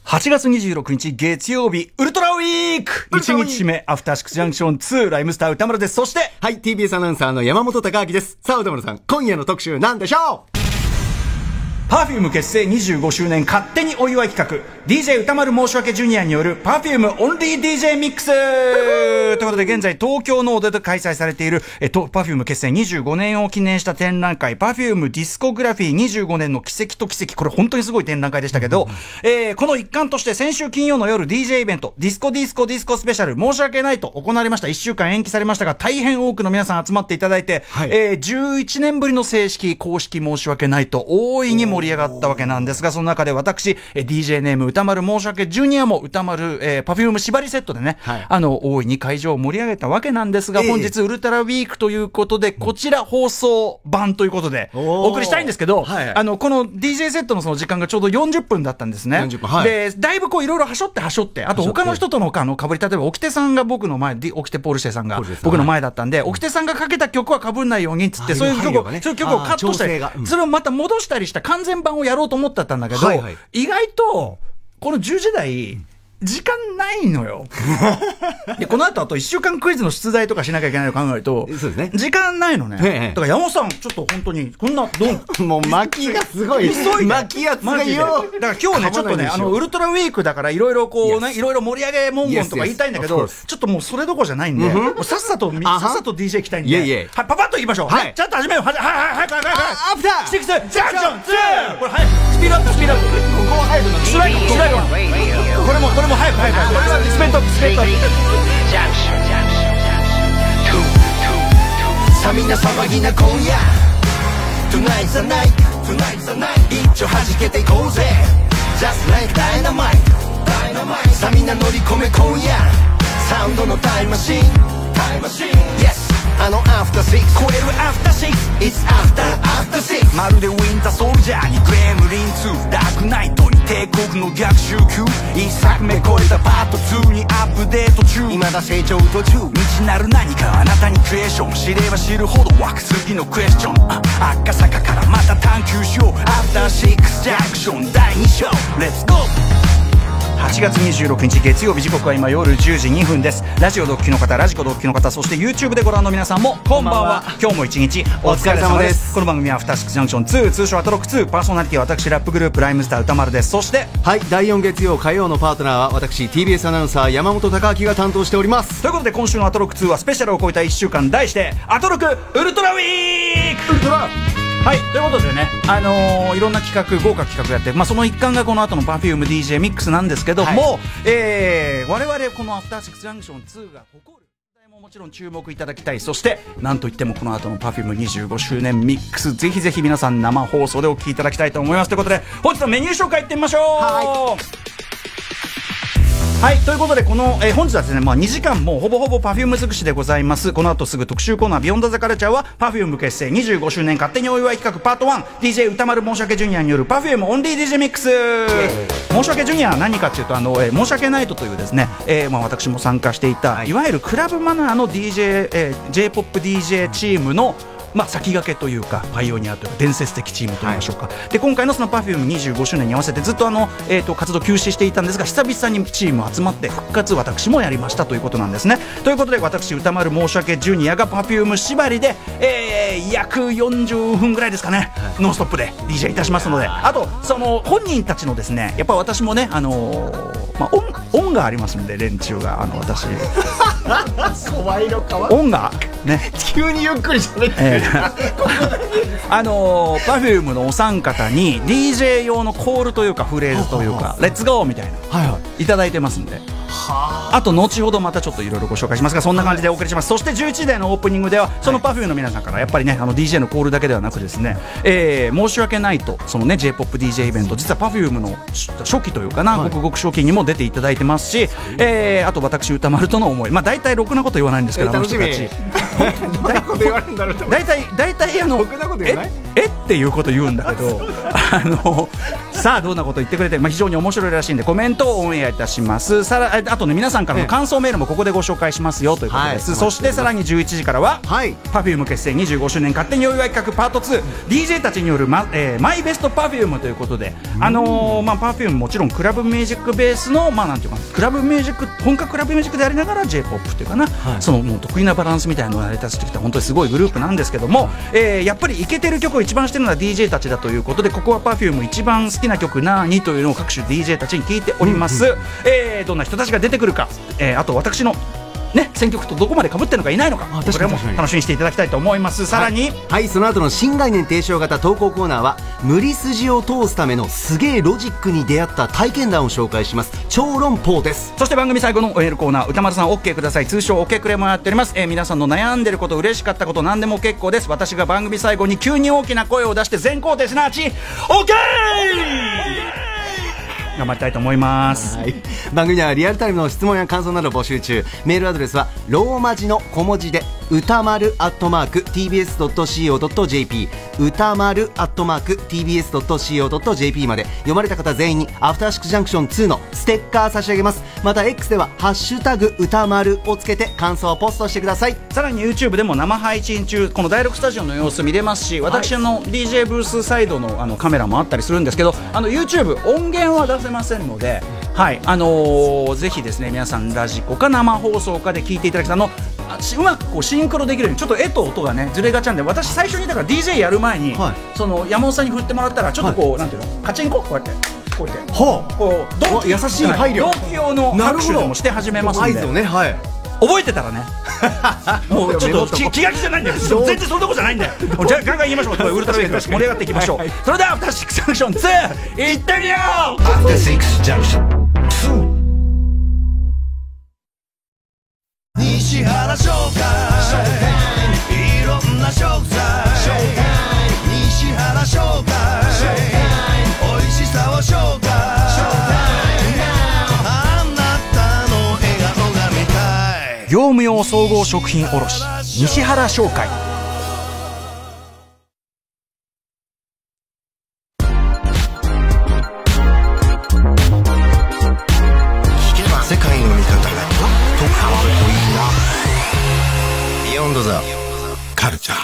8月26日月曜日、ウルトラウィーク !1 日目、アフターシックスジャンクション2、ライムスター歌丸です。そして、 はい、TBS アナウンサーの山本貴明です。さあ、歌丸さん、今夜の特集なんでしょう ？Perfume 結成25周年勝手にお祝い企画 DJ 歌丸申し訳ジュニアによる Perfume オンリー DJ ミックスということで現在東京ノードで開催されているPerfume 結成25年を記念した展覧会 Perfume ディスコグラフィー25年の奇跡と奇跡、これ本当にすごい展覧会でしたけど、この一環として先週金曜の夜 DJ イベントディスコスペシャル申し訳ないと行われました。1週間延期されましたが大変多くの皆さん集まっていただいて、はい、11年ぶりの正式公式申し訳ないと大いに盛り上がったわけなんですが、その中で私、DJ ネーム歌丸申し訳ジュニアも歌丸、Perfume 縛りセットでね、はい、大いに会場を盛り上げたわけなんですが、本日ウルトラウィークということで、こちら放送版ということでお送りしたいんですけど、はい、この DJ セットのその時間がちょうど40分だったんですね。40分、はい、で、だいぶこういろいろはしょって、あと他の人との被り、例えば、沖手さんが僕の前、沖手ポルシェさんが僕の前だったんで、沖手さんがかけた曲は被んないようにっつって、そういう曲をカットしたり、それをまた戻したりした完全版をやろうと思ってたんだけど、はいはい、意外とこの10時台時間ないのよ。で、この後あと1週間クイズの出題とかしなきゃいけないの考えると、そうですね、時間ないのね。だから山本さん、ちょっと本当に、こんな、 もう巻きがすごい。巻きやつがよ。 だから今日ね、ちょっとね、ウルトラウィークだからいろいろこうね、いろいろ盛り上げ文言とか言いたいんだけど、ちょっともうそれどころじゃないんで、さっさと DJ 行きたいんで、はい、パパッと行きましょう。はい、ちゃんと始めよう。はい、アフターシックスジャンクション2！これ早く、スピードアップ。ここは早くな。スライド。これも早く。スペットアップ。 さあみんな騒ぎな今夜 Tonight's the night 一丁弾けていこうぜ Just like dynamite さあみんな乗り込め今夜サウンドのタイムマシン Yes アフターシックス超えるアフターシックス It's afterシックスまるでウィンターソルジャーにグレムリン2ダークナイトに帝国の逆襲級一作目超えたパート2にアップデート中未だ成長途中未知なる何かあなたにクエスチョン知れば知るほど湧く次のクエスチョン赤坂からまた探求しようアフターシックスジャンクション第2章 Let's go 8月26日月曜日、時刻は今夜10時2分です。ラジオドッキの方、ラジコドッキの方、そして YouTube でご覧の皆さんもこんばんは。今日も一日お疲れ様です。この番組はアフターシックスジャンクション2、通称アトロック2、パーソナリティは私ラップグループライムスター歌丸です。そしてはい、第4月曜火曜のパートナーは私 TBS アナウンサー山本貴明が担当しております。 ということで今週のアトロック2はスペシャルを超えた1週間、題してアトロックウルトラウィーク。ウルトラはい、ということでね、いろんな企画、豪華企画やって、その一環がこの後の Perfume DJ ミックスなんですけども、我々このアフターシックスジャンクション2が誇るもちろん注目いただきたい。そしてなんといってもこの後の Perfume 25周年ミックス、ぜひぜひ皆さん生放送でお聴きいただきたいと思います。ということで本日のメニュー紹介いってみましょう。はい、ということでこの、本日はですね、2時間もうほぼほぼ Perfume 尽くしでございます。この後すぐ特集コーナービヨンドザカルチャーは Perfume 結成25周年勝手にお祝い企画パート 1DJ 歌丸申し訳ジュニアによる Perfume オンリー DJ ミックス。申し訳ジュニアは何かというと申し訳ないとというですね、私も参加していた、いわゆるクラブマナーの J-POP DJ チームの先駆けというかパイオニアというか伝説的チームといいましょうか、で今回のその Perfume25 周年に合わせてずっと活動休止していたんですが、久々にチーム集まって復活私もやりましたということなんですね。ということで私歌丸申し訳ジュニアが Perfume 縛りで、約40分ぐらいですかね、ノンストップで DJ いたしますので、あとその本人たちのですね、やっぱ私もね音がありますんで、連中が私声色変わ音がね急にゆっくり喋って Perfume のお三方に DJ 用のコールというかフレーズというかレッツゴーみたいな、いただいてますんで、あと後ほどまたちょっといろいろご紹介しますが、そんな感じでお送りします。そして11時台のオープニングではその Perfume の皆さんからやっぱりねDJ のコールだけではなくですね、申し訳ないとそのね J-POP DJ イベント、実は Perfume の初期というかな、ごくごく初期にも出ていただいてますし、あと私歌丸との思い、大体ろくなこと言わないんですけど、あの人たち大体ろくなこと言わないっていうこと言うんだけどさあどんなこと言ってくれて、非常に面白いらしいんでコメントをオンエアいたします。あとね皆さんからの感想メールもここでご紹介しますよということです、そしてさらに11時からは、Perfume 結成25周年勝手にお祝い企画パート 2DJ たちによるマイベスト Perfume ということで、Perfume もちろんクラブミュージックベースのなんていうかクラブミュージック本格クラブミュージックでありながら J-POP というかな、そのもう得意なバランスみたいなのを成り立ててきた本当にすごいグループなんですけども、やっぱりイケてる曲を一番してるのは DJ たちだということで、ここは Perfume 一番好きな曲何というのを各種 DJ たちに聞いております、どんな人たちが出てくるか、あと私の選曲とどこまで被ってるのかいないのか、これも楽しみにしていただきたいと思います。さらにその後の新概念提唱型投稿コーナーは無理筋を通すためのすげえロジックに出会った体験談を紹介します。超論法です。 そして番組最後のメールコーナー、歌丸さん OK ください、通称 OK クレもやっております。皆さんの悩んでること、嬉しかったこと、何でも結構です。私が番組最後に急に大きな声を出して全肯定、すなわち OK 頑張りたいと思います。 番組ではリアルタイムの質問や感想など募集中。メールアドレスはローマ字の小文字で歌丸@tbs.co.jp 歌丸@tbs.co.jp まで。読まれた方全員にアフターシックスジャンクション2のステッカー差し上げます。また X ではハッシュタグ歌丸をつけて感想をポストしてください。 さらに YouTube でも生配信中、この第6スタジオの様子見れますし、私の DJ ブースサイドのカメラもあったりするんですけど、YouTube 音源は出せませんので、ぜひですね皆さんラジコか生放送かで聞いていただきたい。うまくこうシンクロできるようにちょっと絵と音がねずれがちなんで、私最初にだから DJ やる前に、その山本さんに振ってもらったらちょっとこう、なんていうのカチンコこうやってこうやってこう優しい配慮、 同期用の拍手でもして始めますんで、覚えてたらねもうちょっと気が気じゃないんだよ、全然そんなことじゃないんだよじゃあガンガン言いましょう、ウルトラウェーブ盛り上がっていきましょう。それではアフターシックスジャンクション2いってみよう。 アフターシックスジャンクション2、西原商会いろんな食材、西原商会美味しさを紹介、あなたの笑顔が見たい、 業務用総合食品卸西原商会。 聞けば世界の見方がと変わるといいな。ビヨンドザカルチャー。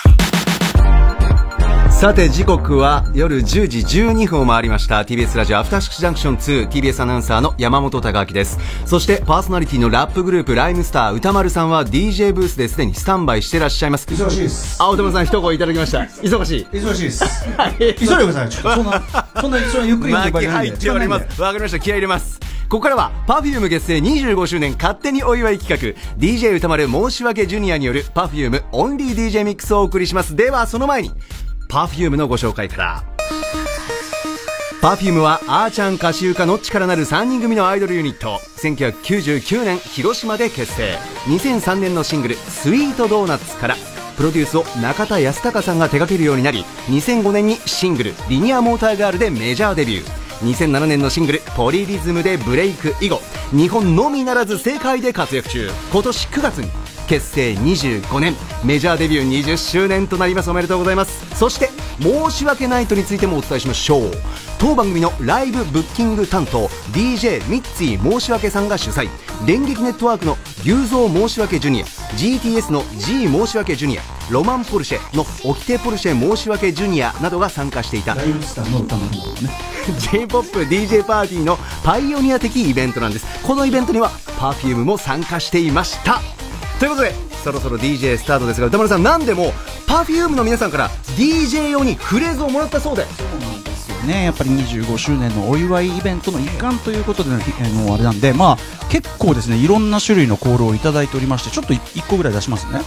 さて時刻は夜10時12分を回りました。 TBS ラジオアフターシックスジャンクション2 TBS アナウンサーの山本貴明です。そしてパーソナリティのラップグループライムスター歌丸さんは DJ ブースですでにスタンバイしてらっしゃいます。 忙しいです。 歌丸さん一声いただきました。忙しいです。急いでください。そんなゆっくり巻き入っております。わかりました、気合い入れます。ここからは Perfume 結成25周年勝手にお祝い企画 DJ 歌丸申し訳ジュニアによる Perfume オンリー DJ ミックスをお送りします。ではその前にPerfume のご紹介から。Perfume はあーちゃん歌手歌の力なる3人組のアイドルユニット。1999年広島で結成。2003年のシングルスイートドーナツからプロデュースを中田康隆さんが手掛けるようになり、2005年にシングルリニアモーターガールでメジャーデビュー。2007年のシングルポリリズムでブレイク以後、日本のみならず世界で活躍中。今年9月に結成25年メジャーデビュー20周年となります。おめでとうございます。そして申し訳ないとについてもお伝えしましょう。当番組のライブブッキング担当 DJ ミッツィ申し訳さんが主催、電撃ネットワークの牛蔵申し訳ジュニア、 GTS の G 申し訳ジュニア、ロマンポルシェのオキテポルシェ申し訳ジュニアなどが参加していた J-POP DJ パーティーのパイオニア的イベントなんです。このイベントには Perfume も参加していました。ということでそろそろ DJ スタートですが、歌丸さん何でも Perfume の皆さんから DJ 用にフレーズをもらったそうで。 そうなんですよね。やっぱり25周年のお祝いイベントの一環ということでのあれなんで、結構ですねいろんな種類のコールをいただいておりまして、ちょっと1個ぐらい出しますね。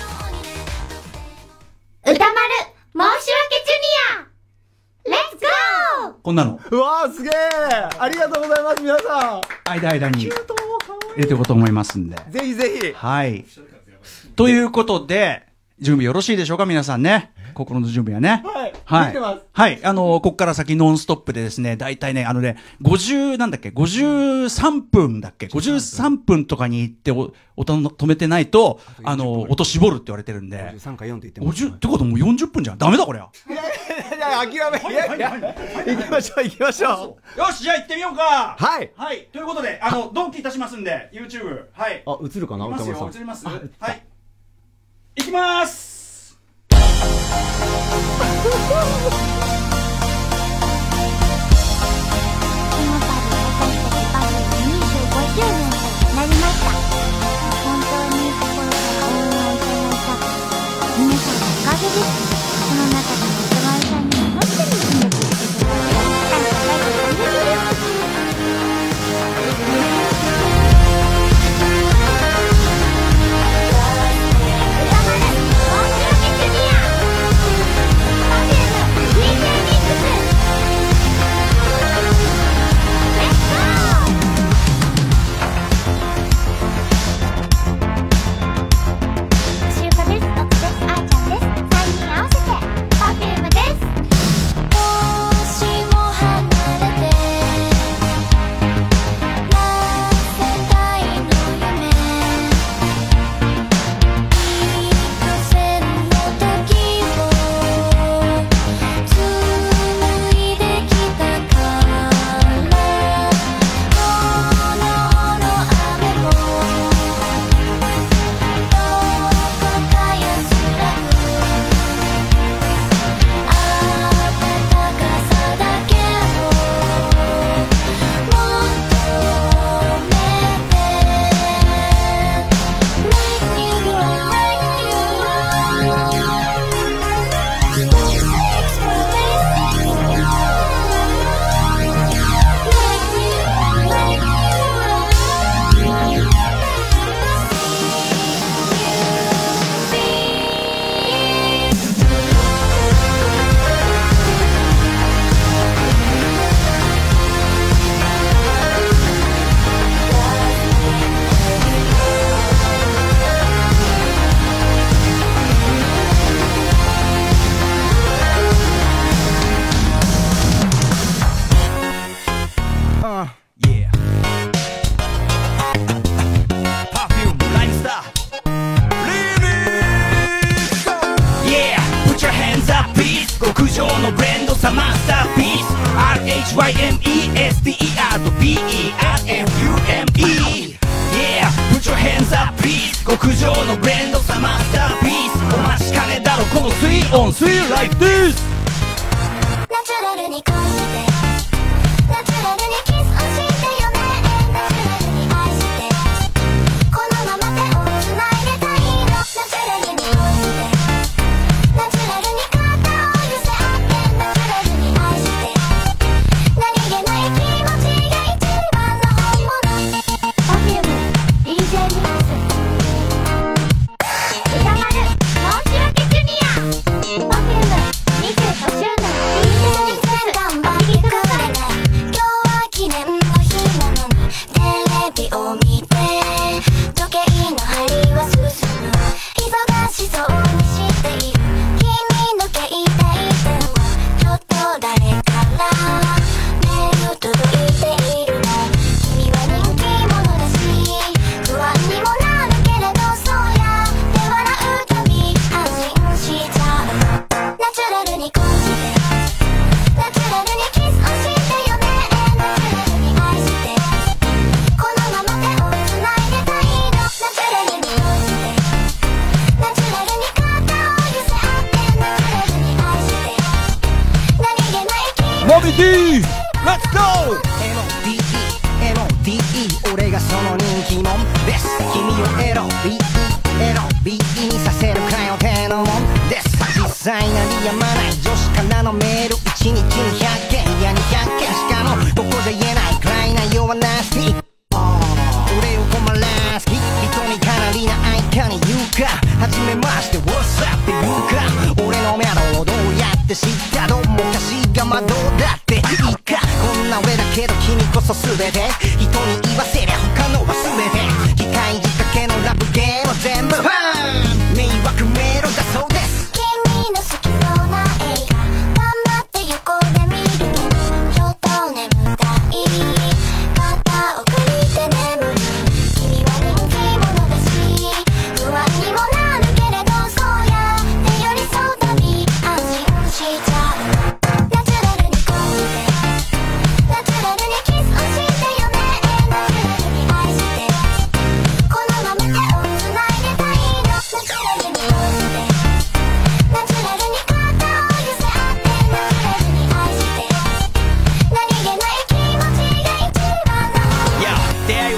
歌丸申し訳ジュニアレッツゴー。 こんなのうわーすげー、ありがとうございます。皆さん間に入れていこうと思いますんで、 ぜひぜひ。 はい、ということで準備よろしいでしょうか皆さんね。 心の準備はね。 はい。見てます。 はい。ここから先ノンストップでですね、大体ね、53分だっけ ?53 分とかに行って音止めてないと、音絞るって言われてるんで。 53か4って言ってます。 50ってこともう40分じゃん。ダメだこれ。 諦め。行きましょう、行きましょう。よし、じゃあ行ってみようか。 はい。 はい。ということで、同期いたしますんで、YouTube。はい。 あ、映るかな、歌丸さん。 映ります。はい。行きまーす。 極上のブレンドさマスターピース RHYMESTER と BERFUME Yeah put your hands up please 極上のブレンドさマスターピースお待ちかねだろこの Sweet on Sweet like this ナチュラルに恋してナチュラルにキスをしてよねナチュラルに愛してこのまま手をつないでたいのナチュラルに恋してナチュラルに肩を寄せ合ってナチュラルに愛して何気ない気持ちが一番の本物 Perfume DJ ミックス歌丸申し訳ジュニア Perfume 25周年を見て時計の針は進む忙しそうにしている君の携帯電話ちょっと誰からメール届いているの君は人気者だし不安にもなるけれどそうやって笑うたび安心しちゃうナチュラルに恋してナチュラルにキスをしてよねナチュラルに愛してこのまま手をつないでたいのナチュラルに恋してナチュラルに肩を寄せ合ってナチュラルに愛して何気ない気モビティ Let's go! MODE 俺がその人気者です君をLOVE にさせるかよ手のもんです実際鳴りやまない女子からのメール1日に100件いや200件しかもここじゃ言えないくらいなようなスティック俺を困らすき人にかなりな愛かに言うかはじめまして What's up って言うか俺のメアロをどうやって知ったどうもかしがまどうだっていいかこんな上だけど君こそ全て人に言わせりゃ他のは全て機械仕掛けのラブゲーム全部迷惑メールだそうです君の好きを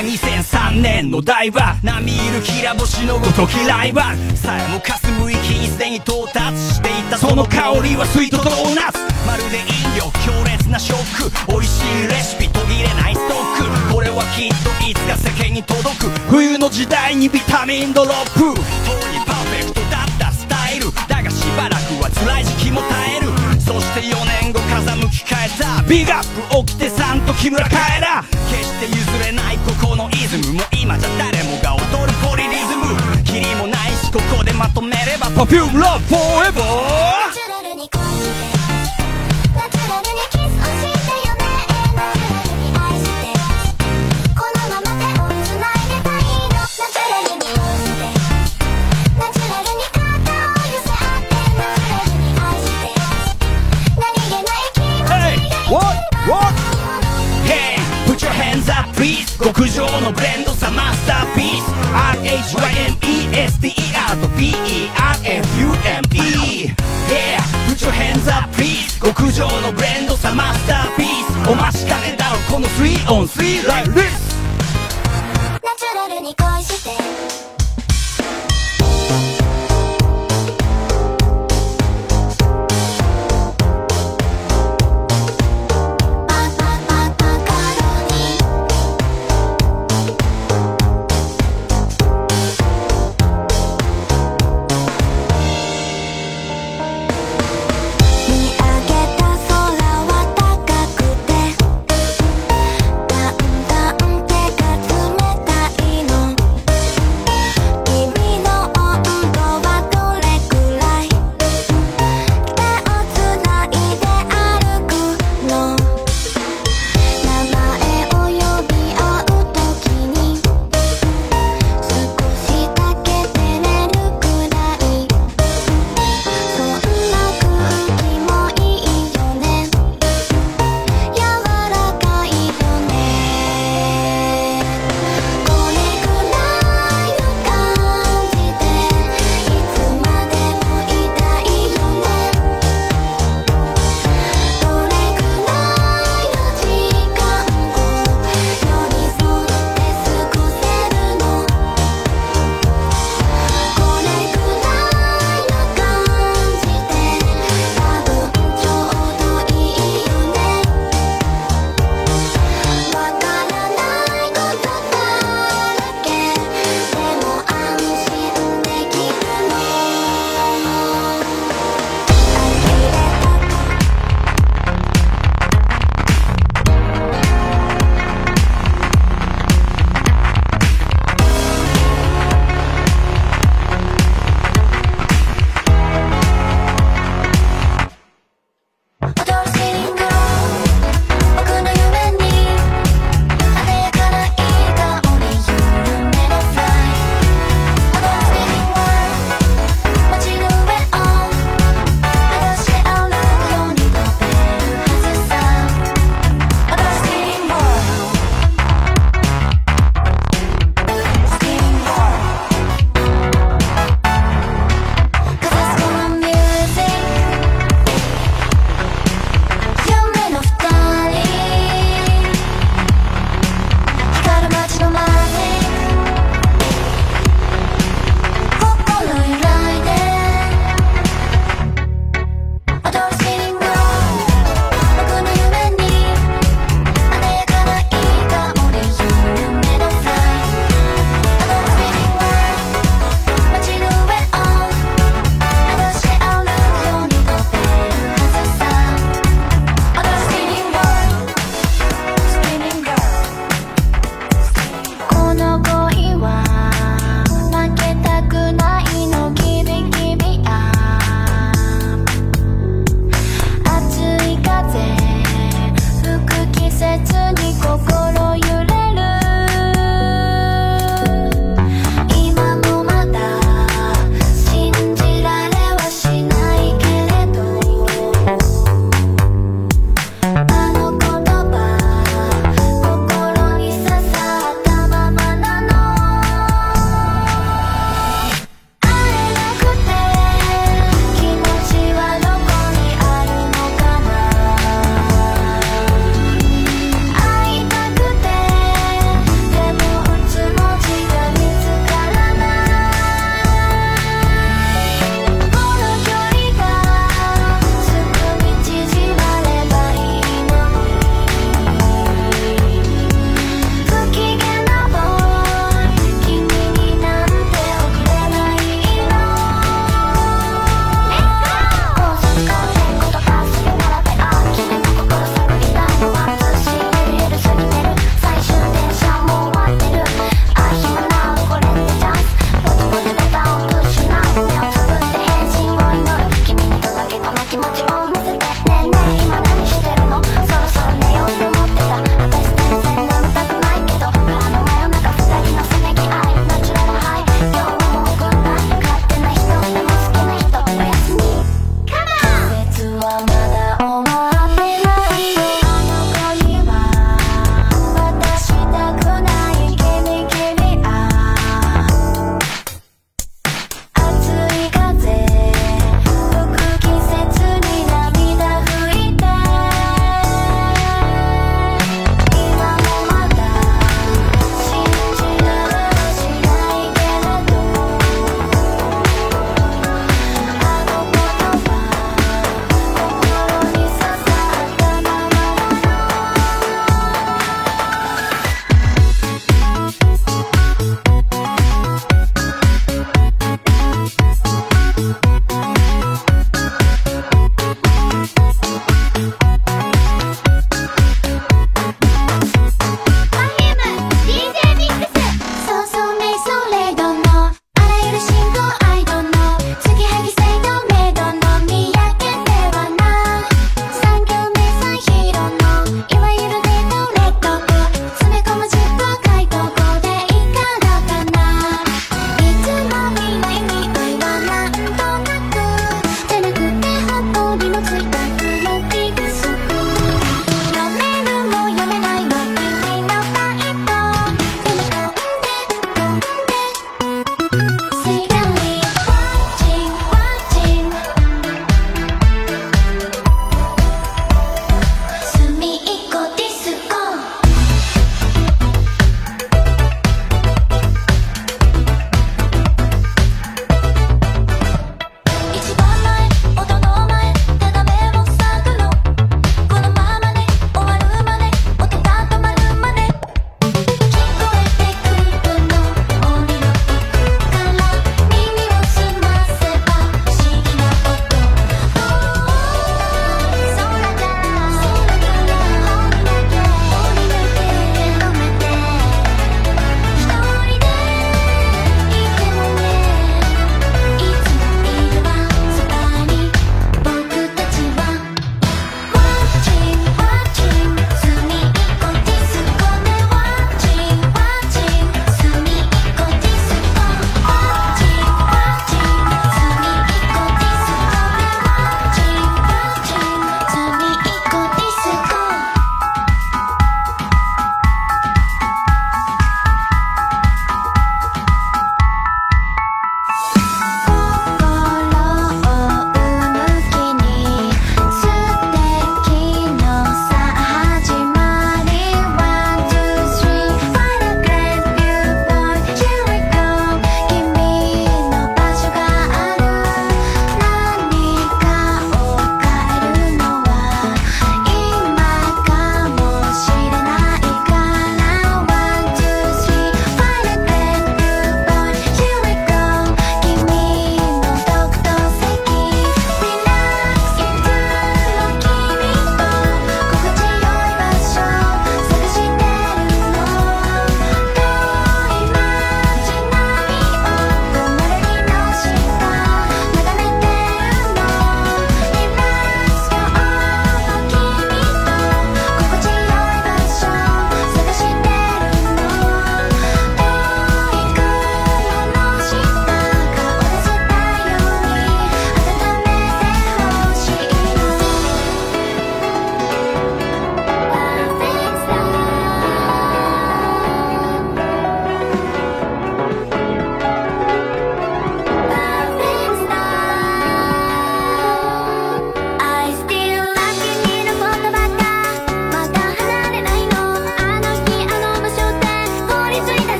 は2003年の台場、並みいるきら星のごときライバルさえも霞む域にすでに到達していた。その香りはスイートドーナツ、まるで飲料強烈なショック、美味しいレシピ途切れないストック、これはきっといつか世間に届く。冬の時代にビタミンドロップ、とにパーフェクトだったスタイルだがしばらくは辛い時期も耐える。そして4年後風向き変えたビッグアップ起きてさんと木村カエラ、決して譲れないここのイズム、もう今じゃ誰もが踊るポリリズム、キリもないしここでまとめれば Perfume Love Forever。 ナチュラルに恋してナチュラルにキスをしてよね、ナチュラルに愛してこのまま手をつないでたいの。ナチュラルに恋してナチュラルに肩を寄せ合って、ナチュラルに愛して何気ない気持ちがいて What? Hey, put your hands up please。 極上のブレンドさマスターピース RHYMESTER と BERFUME。 Yeah, put your hands up please。 極上のブレンドさマスターピース、お待ちかねだろこの 3on3 like this。 ナチュラルに恋して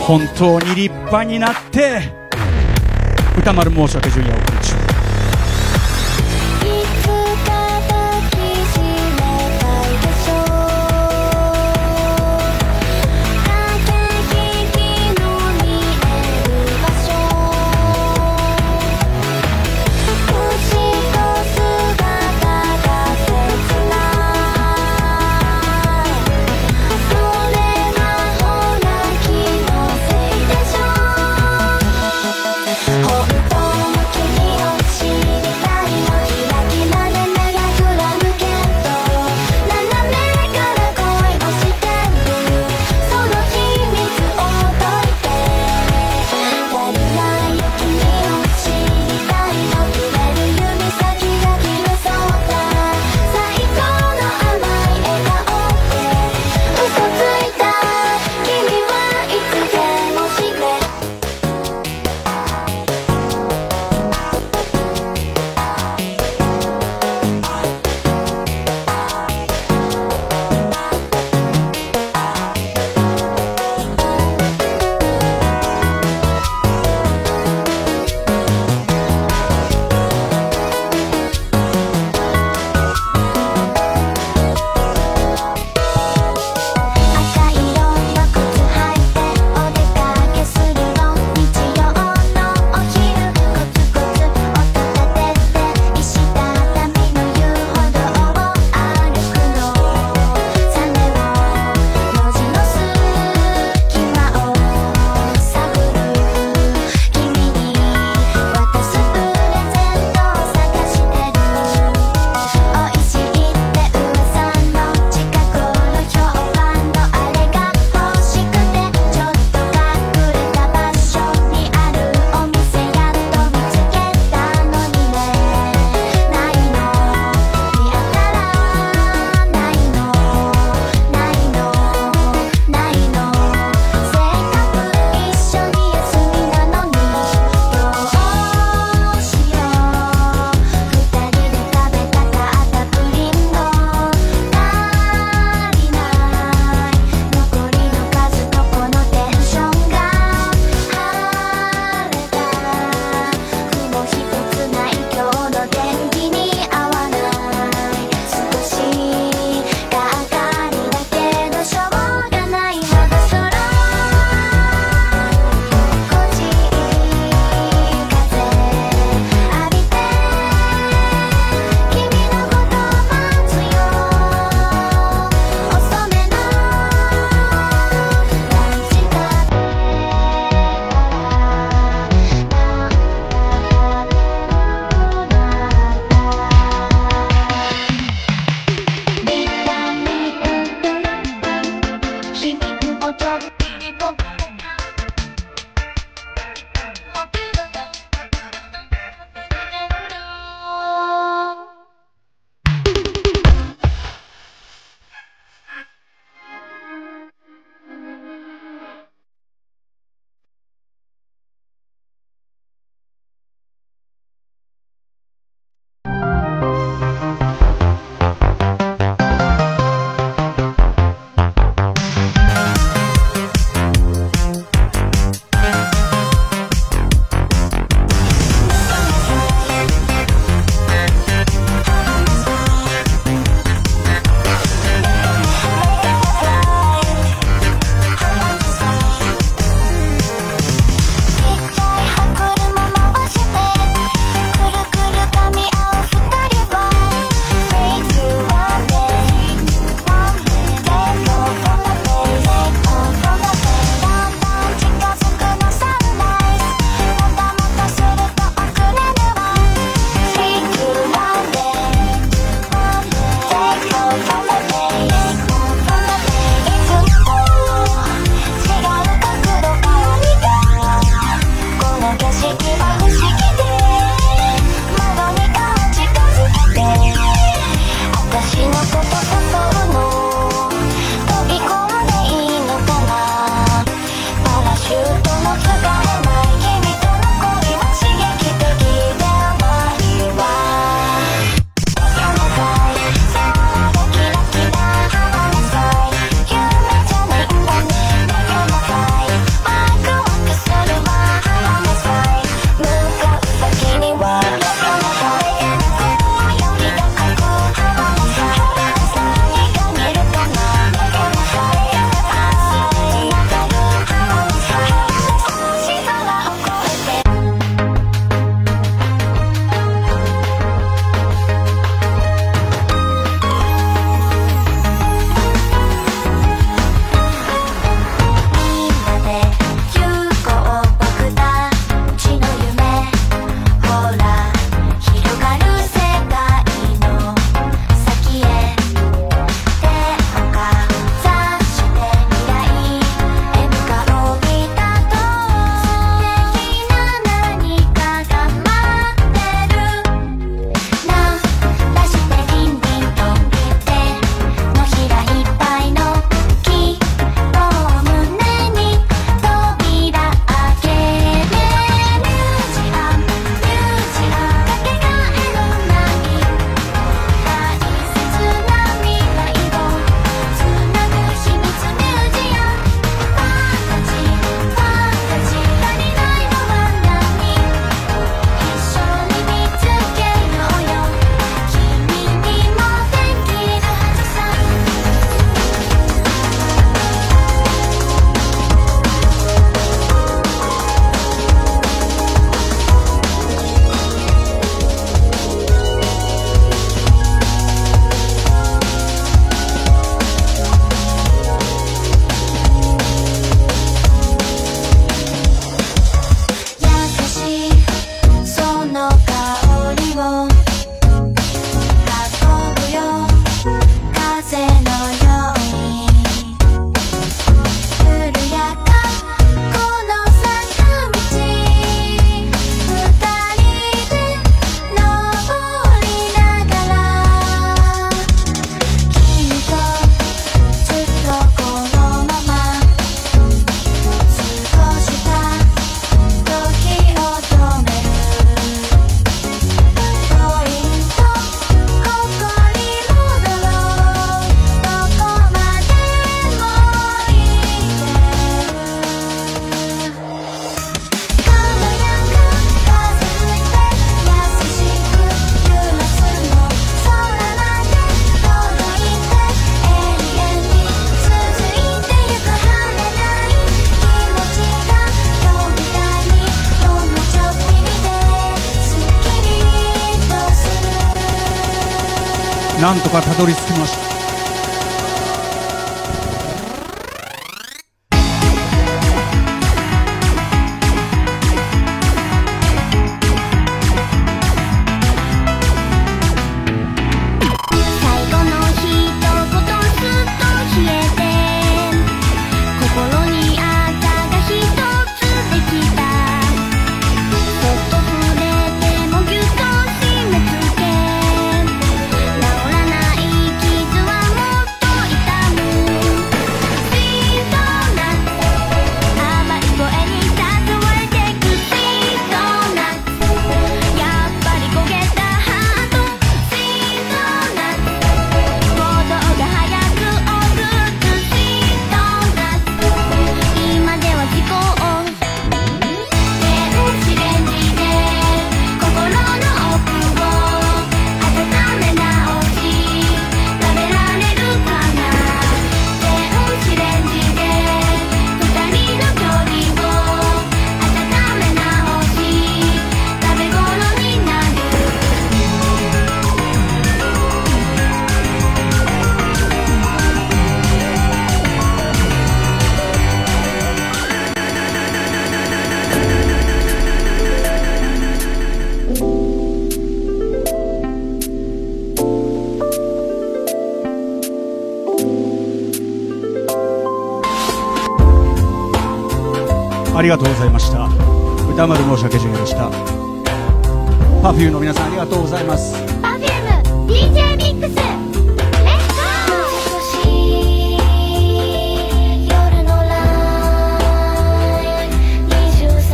本当に立派になって歌丸申し訳ジュニアを送りましょう。 本当の君のなんとかたどり着きました。ありがとうございました。歌丸申し訳ジュニアでした。Perfume の皆さんありがとうございます。 Perfume DJ ミックスレッツゴー。夜のライブ23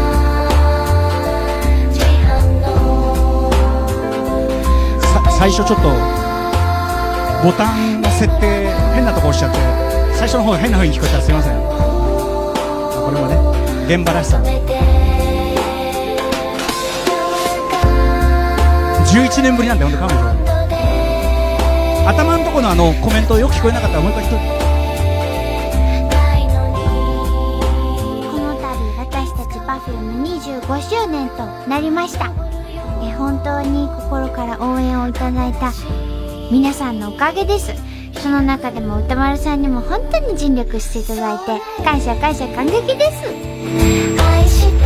時半の最初ちょっとボタンの設定変なとこ押しちゃって最初の方変な風に聞こえたらすいません。これもね現場らしさ。11年ぶりなんで、本当彼女頭のところのコメントよく聞こえなかったらもう一回一人。 この度私たち Perfume 25周年となりました。本当に心から応援をいただいた皆さんのおかげです。その中でも歌丸さんにも本当に尽力していただいて感謝感謝感激です。愛して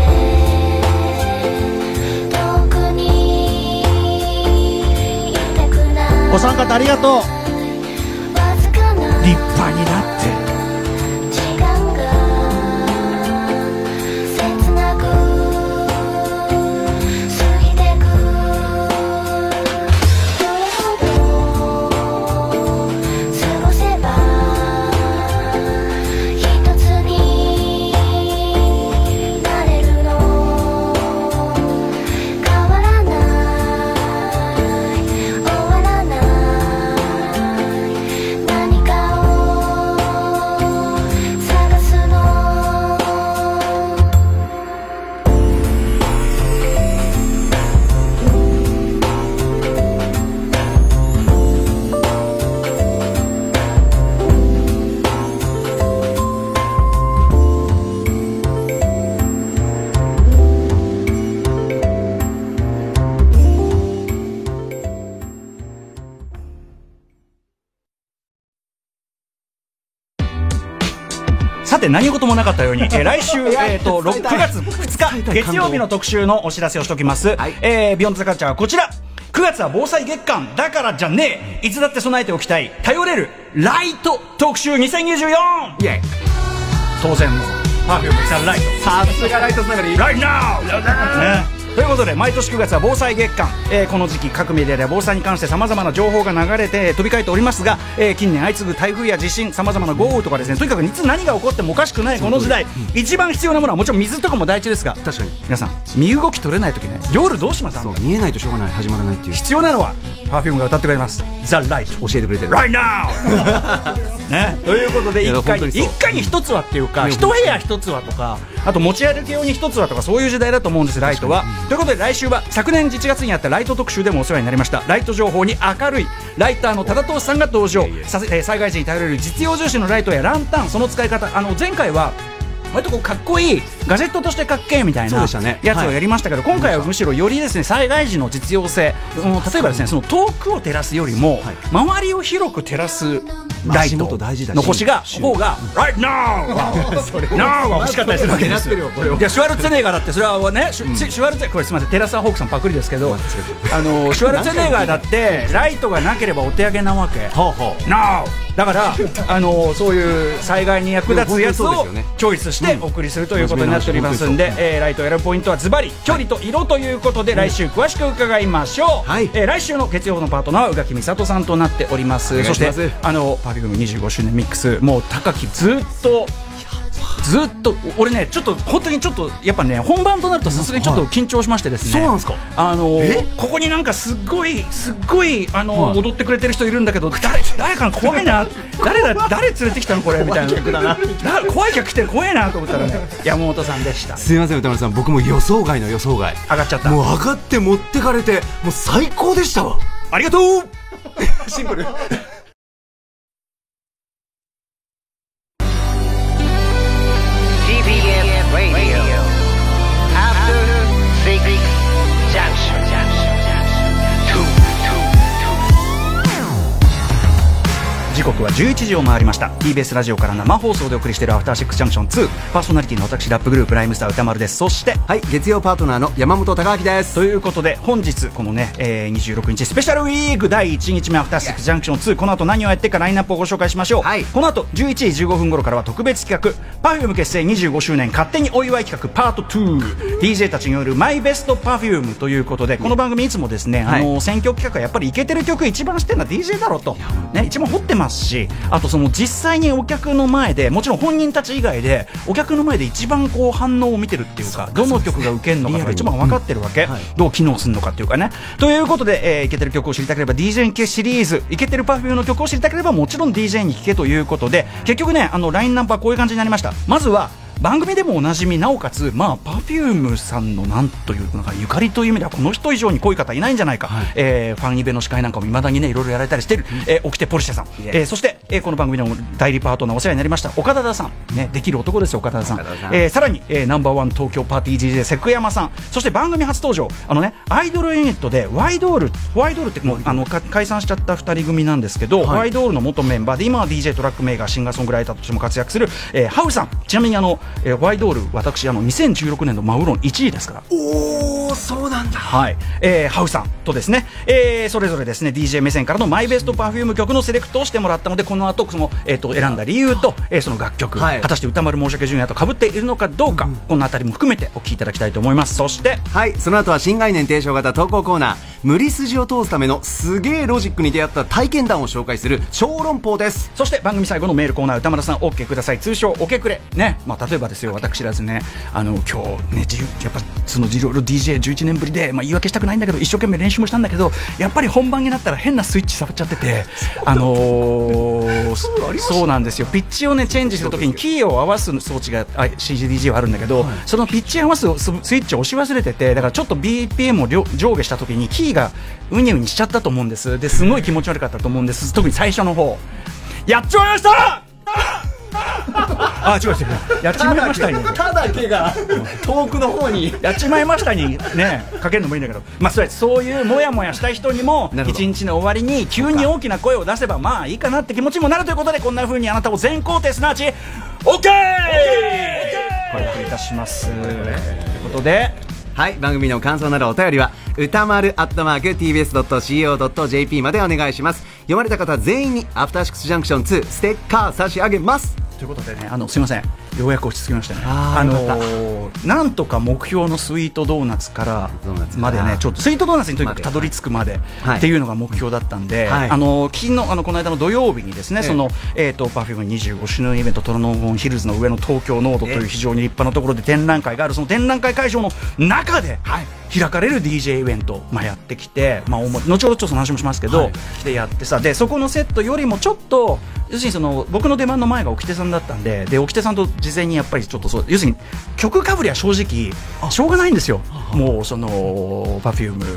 遠くにいたくないお三方ありがとう。 わずかな立派になって時間が切なく過ぎてく。どれほど過ごせば一つになれるの。変わらない終わらない何かを探すの。 さて何事もなかったように、来週、9月2日月曜日の特集のお知らせをしておきます。ビヨンドザカルチャーはこちら。9月は防災月間だからじゃねえ、いつだって備えておきたい頼れるライト特集2024。イエイ。当然のPerfumeさんライト。 さすがライトつながり。 ライトナウね。ということで毎年9月は防災月間、この時期各メディアでは防災に関してさまざまな情報が流れて飛び交えておりますが、近年相次ぐ台風や地震さまざまな豪雨とかですね、とにかくいつ何が起こってもおかしくないこの時代、一番必要なものはもちろん水とかも大事ですが、 確かに皆さん身動き取れない時ね、夜どうしますか。 そう見えないとしょうがない、始まらないっていう。 必要なのはPerfumeが歌ってくれます。ザ・ライト教えてくれてる Right now ね、ということで一回に一つはっていうか、一部屋一つはとか、あと持ち歩き用に一つはとか、そういう時代だと思うんです、ライトは。ということで来週は昨年11月にあったライト特集でもお世話になりましたライト情報に明るいライターの多田投資さんが登場。災害時に頼れる実用重視のライトやランタン、その使い方、前回は割とこうかっこいいガジェットとしてかっけえみたいなやつをやりましたけど、今回はむしろよりですね災害時の実用性、例えばですねその遠くを照らすよりも周りを広く照らすライトの星が方が Right now! Now! は欲しかったりするわけですよ。いやシュワルツェネッガーだってそれはねシュワルツェこれすみませんテラス・ホークさんパクリですけどシュワルツェネッガーだってライトがなければお手上げなわけ。Now! だからそういう災害に役立つやつをチョイスしてお送りするということになっておりますんで、ライトを選ぶポイントはズバリ距離と色ということで来週詳しく伺いましょう。来週の月曜のパートナーは宇垣美里さんとなっております。そしてPerfume25周年ミックスもう高木ずっと俺ねちょっと本当にちょっとやっぱね本番となるとさすがにちょっと緊張しましてですね。 そうなんですか。 ここになんかすっごい踊ってくれてる人いるんだけど誰か怖いな誰連れてきたのこれみたいな怖い客来てる怖いなと思ったらね山本さんでした。 すいません歌丸さん、僕も予想外の予想外上がっちゃった。 もう上がって持ってかれてもう最高でしたわ。ありがとうシンプル時刻は11時を回りました。 TBS ラジオから生放送でお送りしているアフターシックスジャンクション2、パーソナリティの私ラップグループライムスター歌丸です。そして月曜パートナーの山本貴明です。 ということで本日このね、26日スペシャルウィーク第1日目アフターシックスジャンクション2、この後何をやっていくかラインナップをご紹介しましょう。この後11時15分頃からは特別企画 Perfume 結成25周年勝手にお祝い企画パート 2DJ たちによるマイベスト Perfume ということで、この番組いつもですね、選曲企画はやっぱりイケてる曲一番知ってるのは DJ だろうと、ね、一番掘ってますし、あとその実際にお客の前でもちろん本人たち以外でお客の前で一番こう反応を見てるっていうか、どの曲が受けるのかが一番分かってるわけ、どう機能するのかっていうかね。ということで、イケてる曲を知りたければ DJ に聞けシリーズ、イケてる Perfume の曲を知りたければもちろん DJ に聞けということで、結局ねラインナップはこういう感じになりました。まずは番組でもおなじみ、なおかつPerfume さんのなんというのかゆかりという意味ではこの人以上に濃い方いないんじゃないか、ファンイベの司会なんかも未だにねいろいろやられたりしている、沖手ポルシェさん、そして、この番組でも代理パートナーお世話になりました岡田さん、ね、できる男ですよ岡田さん、さらに、ナンバーワン東京パーティー DJ セクヤマさん、そして番組初登場アイドルユニットでワイドールってもう解散しちゃった2人組なんですけど、ワイドールの元メンバーで今は DJ トラックメーカーシンガーソングライターとしても活躍する、ハウさん、ちなみにワイドール私2016年のマウロン1位ですから。 おーそうなんだ。 はい、ハウさんとですね、それぞれですね DJ 目線からのマイベスト Perfume 曲のセレクトをしてもらったので、この後その、選んだ理由と、その楽曲、果たして歌丸申し訳ジュニアと被っているのかどうか、このあたりも含めてお聴きいただきたいと思います。そしてその後は新概念提唱型投稿コーナー、無理筋を通すためのすげえロジックに出会った体験談を紹介する小論法です。 そして番組最後のメールコーナー、歌丸さん OK ください、通称オケくれね。例えばですよ、私らですね今日ねやっぱそのいろいろ DJ11 年ぶりで、言い訳したくないんだけど一生懸命練習もしたんだけど、やっぱり本番になったら変なスイッチ触っちゃってて、そうなんですよ。ピッチをねチェンジするときにキーを合わす装置が CGDJ はあるんだけど、そのピッチ合わすスイッチを押し忘れてて、だからちょっと BPM を上下したときにキーがウニウニしちゃったと思うんです。ですごい気持ち悪かったと思うんです。特に最初の方やっちまいました違うやっちまいましたにただけが遠くの方にやっちまいましたにねかけるのもいいんだけど、そういうモヤモヤした人にも一日の終わりに急に大きな声を出せばいいかなって気持ちにもなるということで、こんな風にあなたを全肯定すなわち OK お送りいたしますということで、 番組の感想などお便りは歌丸@tbs.co.jp までお願いします。読まれた方全員にアフターシックスジャンクション2ステッカー差し上げますということでね、すいません、ようやく落ち着きましたね。なんとか目標のスイートドーナツからまでね、ちょっとスイートドーナツにとにかくたどり着くまでっていうのが目標だったんで、昨日この間の土曜日にですね、そのPerfume25 周年イベントトロノーンヒルズの上の東京ノードという非常に立派なところで展覧会がある、その展覧会会場の中で開かれる DJ イベントやってきて、後ほどちょっと話もしますけど、でやってさ、でそこのセットよりもちょっと要するにその僕の出番の前が沖手さんだったんで、沖手さんと事前にやっぱりちょっと要するに曲かぶりは正直しょうがないんですよ。もうその Perfume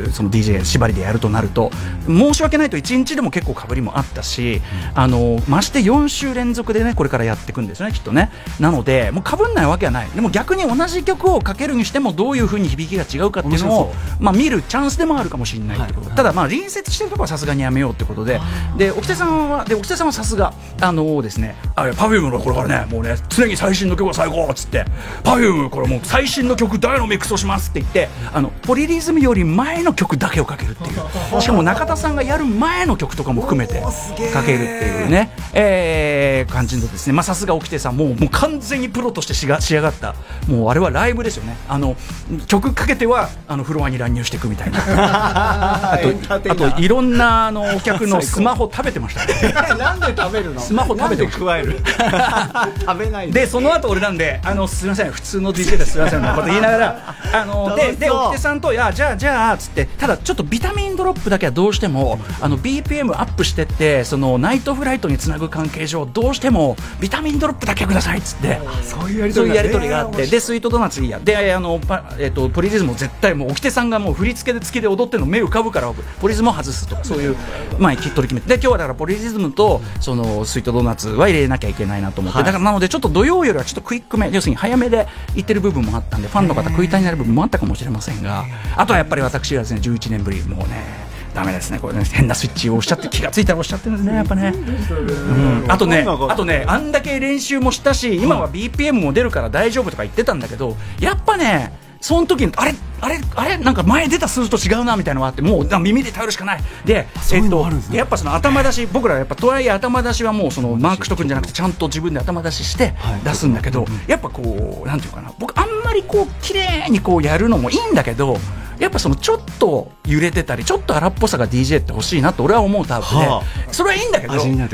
いうその DJ 縛りでやるとなると申し訳ないと1日でも結構かぶりもあったし、まして4週連続でねこれからやっていくんですよねきっとね。なのでもうかぶんないわけはない。でも逆に同じ曲をかけるにしてもどういう風に響きが違うかっていうのを見るチャンスでもあるかもしれないってこと、ただ隣接してるところはさすがにやめようってことで、沖手さんはさすがですね、Perfume のこれからねもうね常に最新の曲が最高っつって Perfume これもう最新の曲大のミックスをしますって言ってポリリズムより前の曲だけをかけるっていう、しかも中田さんがやる前の曲とかも含めてかけるっていうね、感じのですね、さすが沖手さんもう完全にプロとして仕上がったもうあれはライブですよね。曲かけてはフロアに乱入していくみたいなあといろんなお客のスマホ食べてましたねなんで食べるの？ スマホ食べてました。 加える食べないでその後俺なんですみません普通の DJ ですみませんのこと言いながらで沖手さんとじゃあつって、ただちょっとビタミンドロップだけはどうしてもBPM アップしてってそのナイトフライトにつなぐ関係上どうしてもビタミンドロップだけくださいっつってそういうやり取りがあって、でスイートドーナツいいやでポリリズムを絶対もう沖手さんがもう振り付けで月で踊ってるの目浮かぶからポリリズムを外すとかそういう取り決めて、で今日はだからポリリズムとそのスイートドーナツは入れなきゃいけないなと思って、だからなのでちょっと土曜よりはちょっとクイックめ、要するに早めでいってる部分もあったんでファンの方食いたいになる部分もあったかもしれませんが、あとはやっぱり私はですね11年ぶりもうねダメですねこれね、変なスイッチを押しちゃって気がついたら押しちゃってるんですねやっぱね、あとねあんだけ練習もしたし今は BPM も出るから大丈夫とか言ってたんだけど、やっぱねその時にあれなんか前出た数字と違うなみたいなのがあって、もう耳で頼るしかないで、やっぱその頭出し僕らやっぱとはいえ頭出しはもうそのマークしとくんじゃなくてちゃんと自分で頭出しして出すんだけど、やっぱこうなんていうかな、僕あんまりこう綺麗にこうやるのもいいんだけど、やっぱそのちょっと揺れてたりちょっと荒っぽさが DJ って欲しいなと俺は思うタイプで、それはいいんだけど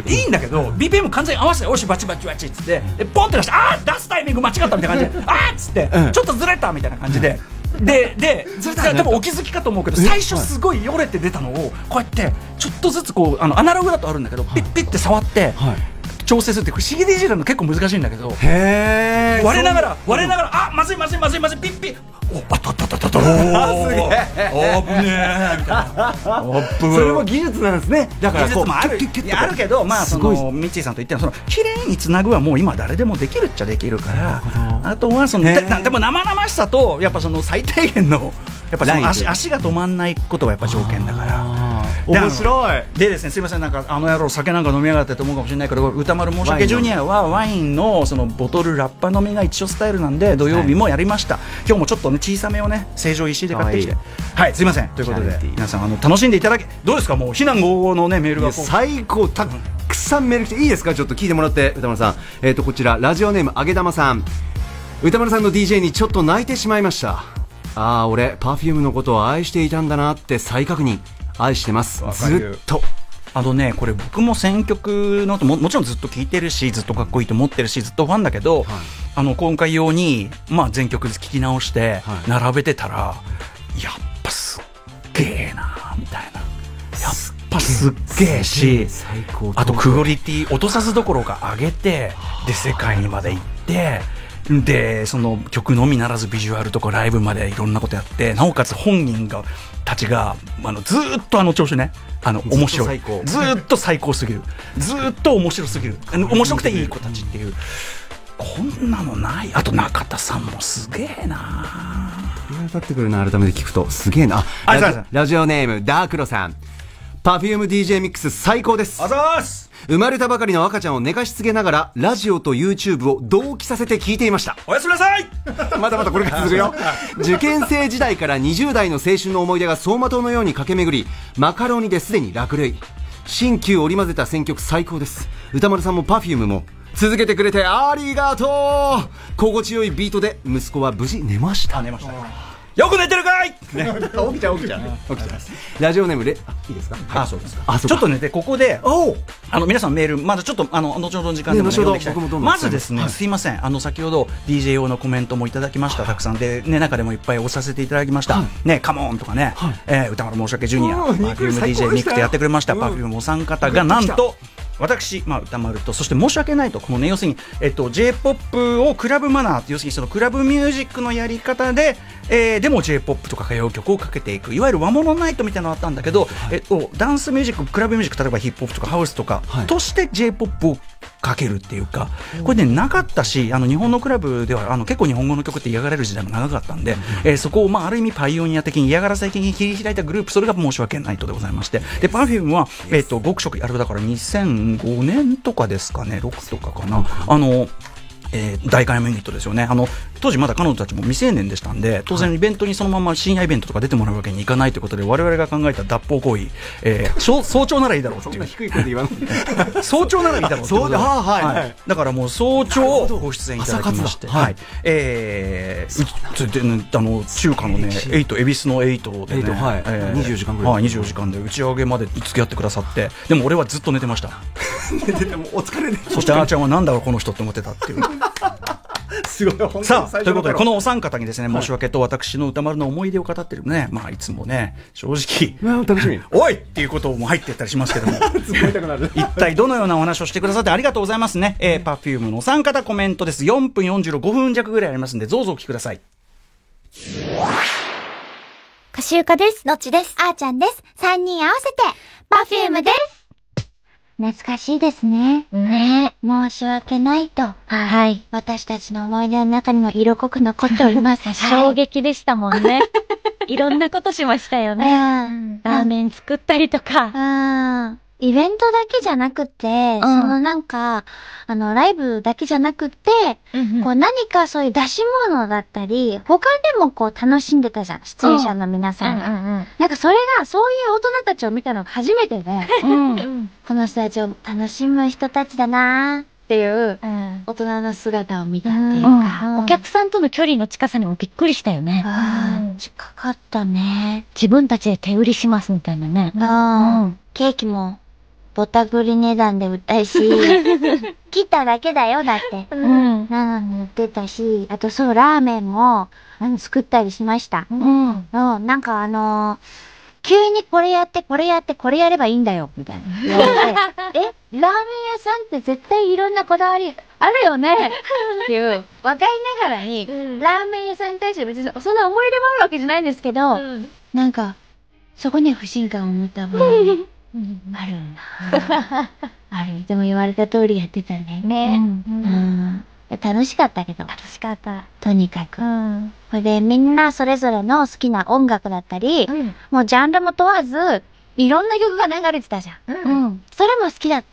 BPM 完全に合わせてよしバチバチバチっつってでポンって出して出すタイミング間違ったみたいな感じでっつってちょっとずれたみたいな感じで。で多分お気づきかと思うけど最初すごいよれて出たのをこうやってちょっとずつこうアナログだとあるんだけどピッピッて触って調整するって、これ CD なの結構難しいんだけど、割れながらまずいピッピッあったすげえ危ねえみたいなそれも技術なんですね。だから技術もあるけどそのミッチーさんと言ってるその綺麗につなぐはもう今誰でもできるっちゃできるから、あとはそのでも生々しさとやっぱその最低限のやっぱその足が止まんないことがやっぱ条件だから。 面白いでですね、すいませんなんか野郎酒なんか飲みやがってと思うかもしれないけど、歌丸申し訳ジュニアはワインのそのボトルラッパ飲みが一応スタイルなんで土曜日もやりました、今日もちょっとね小さめをね成城石井で買ってきてはいすいませんということで皆さん楽しんでいただけどうですか。もう非難合々のねメールが最高たくさんメール来ていいですか、ちょっと聞いてもらって歌丸さん、こちらラジオネームあげ玉さん、歌丸さんの DJ にちょっと泣いてしまいました。俺 Perfume のことを愛していたんだなって再確認、愛してます、ずっと。これ僕も選曲の もちろんずっと聴いてるしずっとかっこいいと思ってるしずっとファンだけど、今回用に全曲聴き直して並べてたら、やっぱすっげえなみたいな、やっぱすっげえし、あとクオリティ落とさずどころか上げてで世界にまで行ってでその曲のみならずビジュアルとかライブまでいろんなことやって、なおかつ本人たちがずーっと調子ね面白いずーっと最高すぎるずーっと面白すぎる面白くていい子たちっていう、こんなのない。あと中田さんもすげえな、鳥が立ってくるな、改めて聞くとすげえな。ラジオネームダークロさん、Perfume DJ ミックス最高です。生まれたばかりの赤ちゃんを寝かしつけながらラジオと YouTube を同期させて聞いていました。 おやすみなさいまだこれが続くよ受験生時代から20代の青春の思い出が走馬灯のように駆け巡り、マカロニですでに落涙、新旧織り交ぜた選曲最高です。歌丸さんも Perfume も続けてくれてありがとう。心地よいビートで息子は無事寝ました。 よく寝てるかい、 起きちゃうラジオネームいいですか。 そうですか。ちょっと寝てここで皆さんメールまだちょっと後ほどの時間でも読んでいきたい。まずですね、すいません先ほど DJ 用のコメントもいただきました、たくさんでね、中でもいっぱい押させていただきましたね、カモンとかね、歌丸申し訳ジュニア Perfume DJ ミックスやってくれました。 Perfume お三方がなんと私、歌丸と、そして申し訳ないと、このね、要するに、J-POP をクラブマナー、要するにそのクラブミュージックのやり方で、でも J-POP とか歌謡曲をかけていく、いわゆる和物ナイトみたいなのがあったんだけど、ダンスミュージック、クラブミュージック、例えばヒップホップとかハウスとか、として J-POP をかけるっていうか、これね、なかったし、日本のクラブでは、結構日本語の曲って嫌がられる時代も長かったんで、そこを、ある意味パイオニア的に嫌がらせ的に切り開いたグループ、それが申し訳ないとでございまして、で、Perfume は、ごく初期、あれだから2005年とかですかね、6とかかな、大会のユニットですよね。当時まだ彼女たちも未成年でしたんで、当然イベントにそのまま深夜イベントとか出てもらうわけにいかないということで、我々が考えた脱法行為、早朝ならいいだろうっていう。 そんな低い声で言わない。 早朝ならいいだろうっていうことで、だからもう早朝ご出演いただきまして、中華のね、8、恵比寿の8でね、 24時間ぐらい。 24時間で打ち上げまで付き合ってくださって、でも俺はずっと寝てました。 寝ててもお疲れで。 そしてあーちゃんはなんだろうこの人って思ってたっていう。 すごい、本当にさあ、ということで、このお三方にですね、申し訳と私の歌丸の思い出を語ってるね、いつもね、正直、 楽しみ。 おいっていうことも入ってったりしますけども、一体どのようなお話をしてくださってありがとうございますね。Perfume のお三方コメントです。4分45分弱ぐらいありますんで、どうぞお聞きください。 かしゆかです。のっちです。あーちゃんです。3人合わせて、Perfume です。懐かしいですね。ねえ。申し訳ないと。はい。私たちの思い出の中にも色濃く残っております。 衝撃でしたもんね。いろんなことしましたよね。ラーメン作ったりとか。 イベントだけじゃなくて、ライブだけじゃなくて、何かそういう出し物だったり、他でも楽しんでたじゃん、出演者の皆さん。それが、そういう大人たちを見たのが初めてで、この人たちを楽しむ人たちだなーっていう、大人の姿を見たっていうか、 お客さんとの距離の近さにもびっくりしたよね。 近かったね。 自分たちで手売りしますみたいなね。 ケーキも、ぼったくり値段で売ったし、切っただけだよ、だって。なのに売ってたし、あとラーメンも、作ったりしました。急にこれやって、これやって、これやればいいんだよ、みたいな。言われて、ラーメン屋さんって絶対いろんなこだわりあるよねっていう、わかりながらに、ラーメン屋さんに対して別にそんな思い入れもあるわけじゃないんですけど、そこには不信感を持った場合、あるんだ。ある。でも言われた通りやってたね。楽しかったけど。 楽しかった。 とにかく。それでみんなそれぞれの好きな音楽だったり、もうジャンルも問わず、いろんな曲が流れてたじゃん。それも好きだった。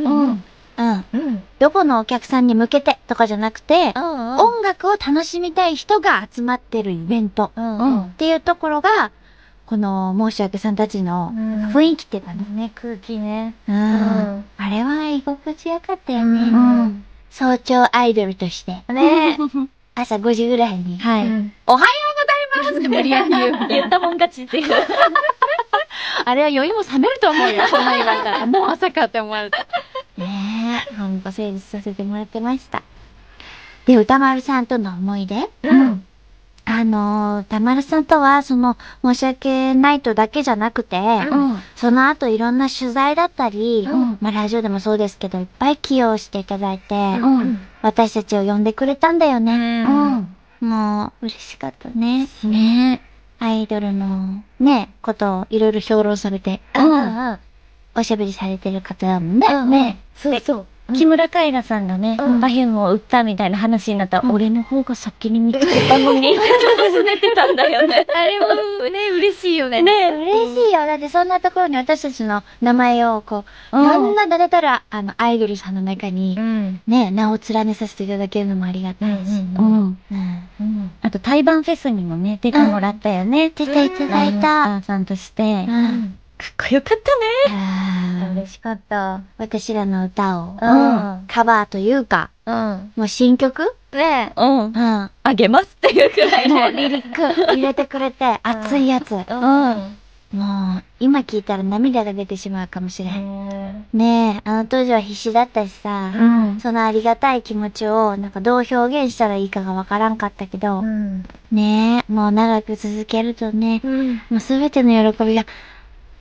どこのお客さんに向けてとかじゃなくて、音楽を楽しみたい人が集まってるイベントっていうところが、この申し訳さんたちの雰囲気っていうかね、 空気ね。 あれは居心地よかったよね。早朝アイドルとして。朝5時ぐらいに。おはようございますって無理やり言ったもん勝ちっていう。 あれは酔いも冷めると思うよ、そんな言われたら。もう朝かって思われた。ねえ、ほんと成立させてもらってました。で、歌丸さんとの思い出歌丸さんとは、申し訳ないとだけじゃなくて、その後いろんな取材だったり、ラジオでもそうですけど、いっぱい起用していただいて、私たちを呼んでくれたんだよね。もう、嬉しかったね。アイドルの、ことをいろいろ評論されて、おしゃべりされてる方だもんね。 そうそう。木村カエラさんがね、Perfumeを売ったみたいな話になったら、俺の方が先に見つけたのに、尋ねてたんだよね。 あれもね、嬉しいよね。嬉しいよ。だってそんなところに私たちの名前をだれたら、アイドルさんの中に、名を連ねさせていただけるのもありがたいし。 あと、対バンフェスにもね、出てもらったよね。 出ていただいた。 さんとして。かっこよかったね。嬉しかった。私らの歌を、カバーというか、もう新曲あげますっていうくらいもうリリック入れてくれて、熱いやつ。もう、今聞いたら涙が出てしまうかもしれん。ねえ、当時は必死だったしさ、そのありがたい気持ちを、どう表現したらいいかがわからんかったけど、ねえ、もう長く続けるとね、もうすべての喜びが、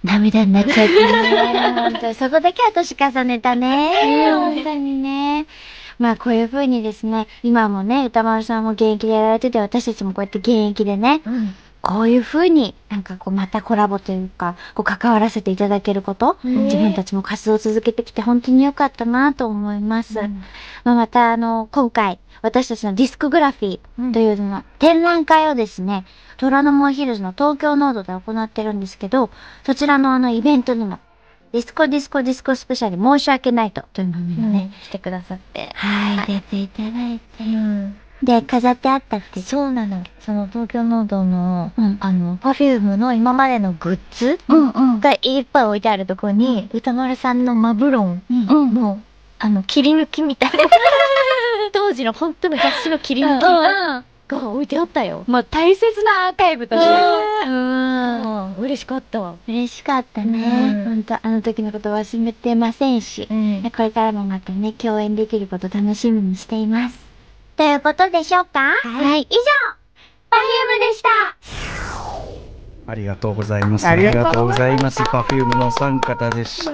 涙になっちゃってね。本当にそこだけは年重ねたね。本当にね。まあこういう風にですね、今もね、歌丸さんも現役でやられてて、私たちもこうやって現役でね、こういう風になんかこうまたコラボというか、こう関わらせていただけること、自分たちも活動を続けてきて本当に良かったなと思います。まあ、また今回、私たちのディスコグラフィーというの展覧会をですね、虎ノ門ヒルズの東京ノードで行ってるんですけど、そちらのイベントにも、ディスコスペシャル申し訳ないというのにね、 来てくださって。 はい、出ていただいて。で、飾ってあったって。 そうなの。その東京ノードの、Perfume の今までのグッズがいっぱい置いてあるところに、歌丸さんのマブロンの、切り抜きみたいな。当時の本当の雑誌の切り抜きが置いてあったよ。 もう大切なアーカイブとして。 嬉しかったわ。 嬉しかったね。本当あの時のこと忘れてませんし、これからもまたね、共演できること楽しみにしています。ということでしょうか？はい。以上、Perfume でした。 ありがとうございます。ありがとうございます。Perfume のお三方でした。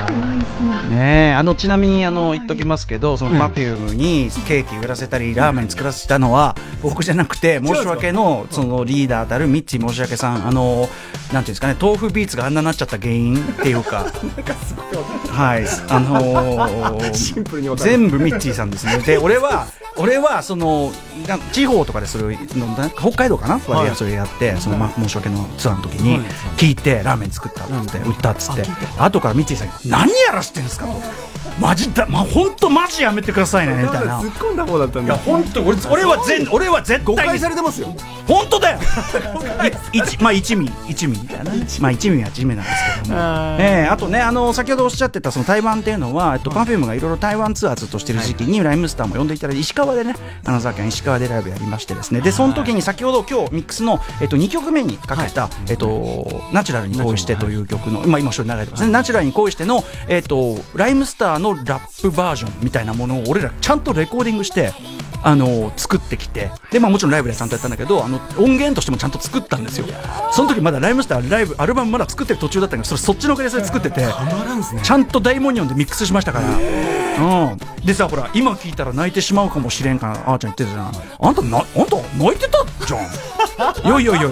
ねえ、ちなみに言っときますけど、そのPerfumeにケーキ売らせたりラーメン作らせたのは僕じゃなくて、申し訳のそのリーダーたるミッチー申し訳さん、なんていうんですかね、豆腐ビーツがあんななっちゃった原因っていうか、はい、 シンプルに全部ミッチーさんですね。で、俺はその地方とかでそれを北海道かな、それやってその申し訳のツアーの時に聞いてラーメン作ったって売ったっつって、後からミッチーさんに何やらしてんですかと、マジだ、本当マジやめてくださいねみたいな。 突っ込んだ方だったんだ。 いや本当俺は絶対誤解されてますよ。 本当だよ。一味みたいな、一味は一味なんですけども、あとね、先ほどおっしゃってたその台湾っていうのは、Perfume がいろいろ台湾ツアーずっとしてる時期にライムスターも呼んでいただいて、石川でね、金沢県石川でライブやりましてですね、でその時に先ほど今日ミックスの2曲目にかけたナチュラルに恋してという曲の、今一緒に流れてますね、ナチュラルに恋してのライムスターのラップバージョンみたいなものを俺らちゃんとレコーディングして作ってきて、でもちろんライブでちゃんとやったんだけど、音源としてもちゃんと作ったんですよ。その時まだライムスターアルバムまだ作ってる途中だったけど、そっちのおかげでそれ作ってて、ちゃんと大モニオンでミックスしましたから。でさ、ほら今聞いたら泣いてしまうかもしれんからあーちゃん言ってたじゃん。あんた泣いてたじゃん。いや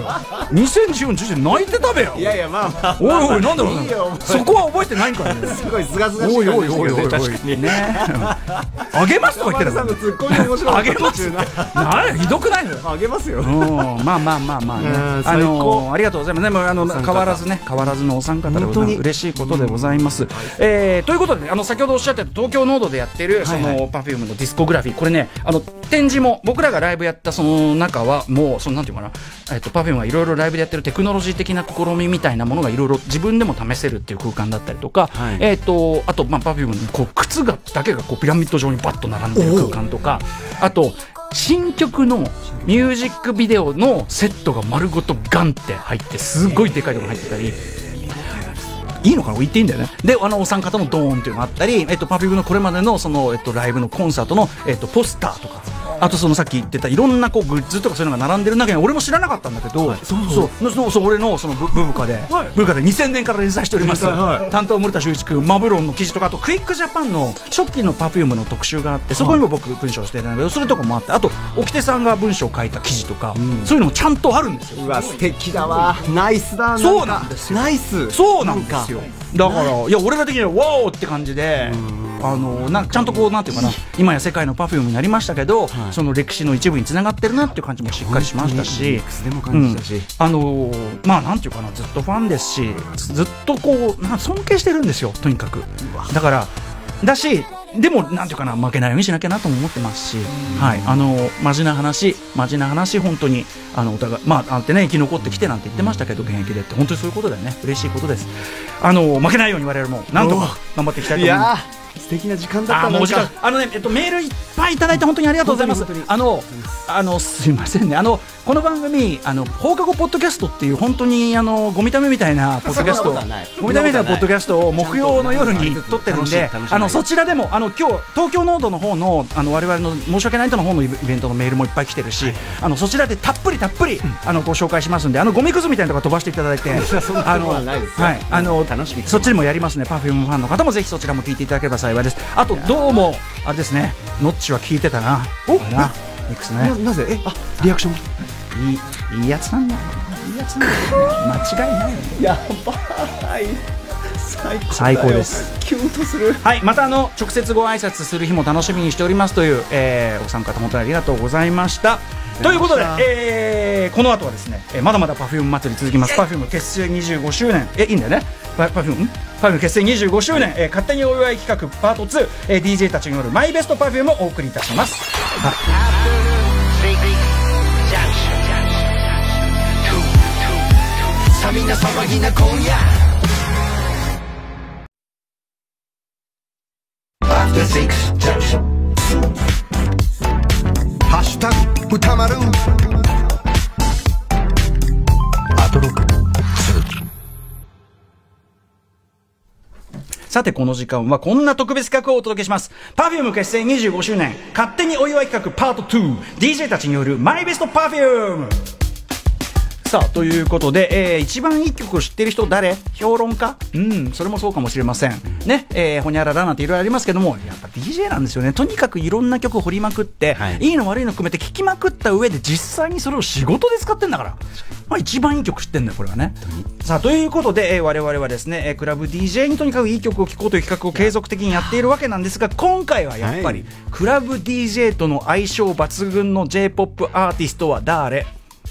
2014年泣いてたべよ。 いやまあおいなんだろう、そこは覚えてないんかね。 すごいすがすがしい。 おい確かにね。あげますとか言ってる。あげますひどくないのよ。 あげますよ。 まあね、ありがとうございます。でも変わらずのお三方でございます。嬉しいことでございます。ということで先ほどおっしゃってた東京ノードでやってるそのPerfumeのディスコグラフィー、これね展示も僕らがライブやったその中はもうそのなんていうかな、Perfumeがいろいろライブでやってるテクノロジー的な試みみたいなものがいろいろ自分でも試せるっていう空間だったりとか、あとPerfumeの靴だけがピラミッド状にバッと並んでる空間とか、あと新曲のミュージックビデオのセットが丸ごとガンって入ってすごいでかいところに入ってたり、いいのかな、言っていいんだよね。でお三方のドーンっていうのがあったり、Perfumeのこれまでのそのライブのコンサートのポスターとか、あとそのさっき言ってたいろんなグッズとかそういうのが並んでる中に俺も知らなかったんだけど、そう俺のそのブブカで2000年から連載しております担当森田修一君マブロンの記事とか、あとクイックジャパンの初期のPerfumeの特集があって、そこにも僕文章してるんだけど、それとかもあって、あと沖手さんが文章を書いた記事とか、そういうのもちゃんとあるんですよ。 うわ素敵だわ、ナイスだ。 そうなんですよ、 ナイス。 そうなんですよ。だからいや俺ら的にはワオって感じで、ちゃんとなんていうかな、今や世界のPerfumeになりましたけど、その歴史の一部につながってるなっていう感じもしっかりしましたし、まあなんていうかな、ずっとファンですし、ずっと尊敬してるんですよ、とにかく。だからでもなんていうかな、負けないようにしなきゃなとも思ってますし、マジな話本当にお互いってね、生き残ってきてなんて言ってましたけど、現役でって本当にそういうことだよね。嬉しいことです。負けないように我々もなんとか頑張っていきたいと思います。 素敵な時間だったな。 もう時間メールいっぱいいただいて本当にありがとうございます。すいませんね、この番組放課後ポッドキャストっていう本当にゴミためみたいなポッドキャストを木曜の夜に撮ってるんで、そちらでも今日東京ノードの方の我々の申し訳ないとの方のイベントのメールもいっぱい来てるし、そちらでたっぷりご紹介しますんで、ゴミくずみたいなとこ飛ばしていただいて、そっちでもやりますね。Perfume ファンの方もぜひそちらも聞いていただければ幸いです。あとどうもあれですね、ノッチは聞いてたな。ミックスね。 なぜリアクションいいやつなんだよ。間違いない。 やばい。 最高です。 キュンとする。 はい、また直接ご挨拶する日も楽しみにしておりますという、お三方本当にありがとうございました。ということで、この後はですね、まだまだ Perfume 祭り続きます。Perfume 結成25周年、いいんだよね。Perfume 結成25周年、勝手にお祝い企画パート2、DJ たちによるマイベスト Perfume をお送りいたします。 さあみんな騒ぎな今夜ハッシュタグ歌丸アトロック。 さてこの時間はこんな特別企画をお届けします。 Perfume 結成25周年勝手にお祝い企画パート 2DJ たちによるマイベスト Perfume。さあということで、一番いい曲を知ってる人誰？評論家？それもそうかもしれませんね。ほにゃららなんていろいろありますけども、やっぱ DJ なんですよね。とにかくいろんな曲を掘りまくって、いいの悪いの含めて聴きまくった上で実際にそれを仕事で使ってんだから、一番いい曲知ってんだよこれはね。さあということで、我々はですね、クラブ DJ にとにかくいい曲を聴こうという企画を継続的にやっているわけなんですが、今回はやっぱり、クラブ DJ との相性抜群の J-POP アーティストは誰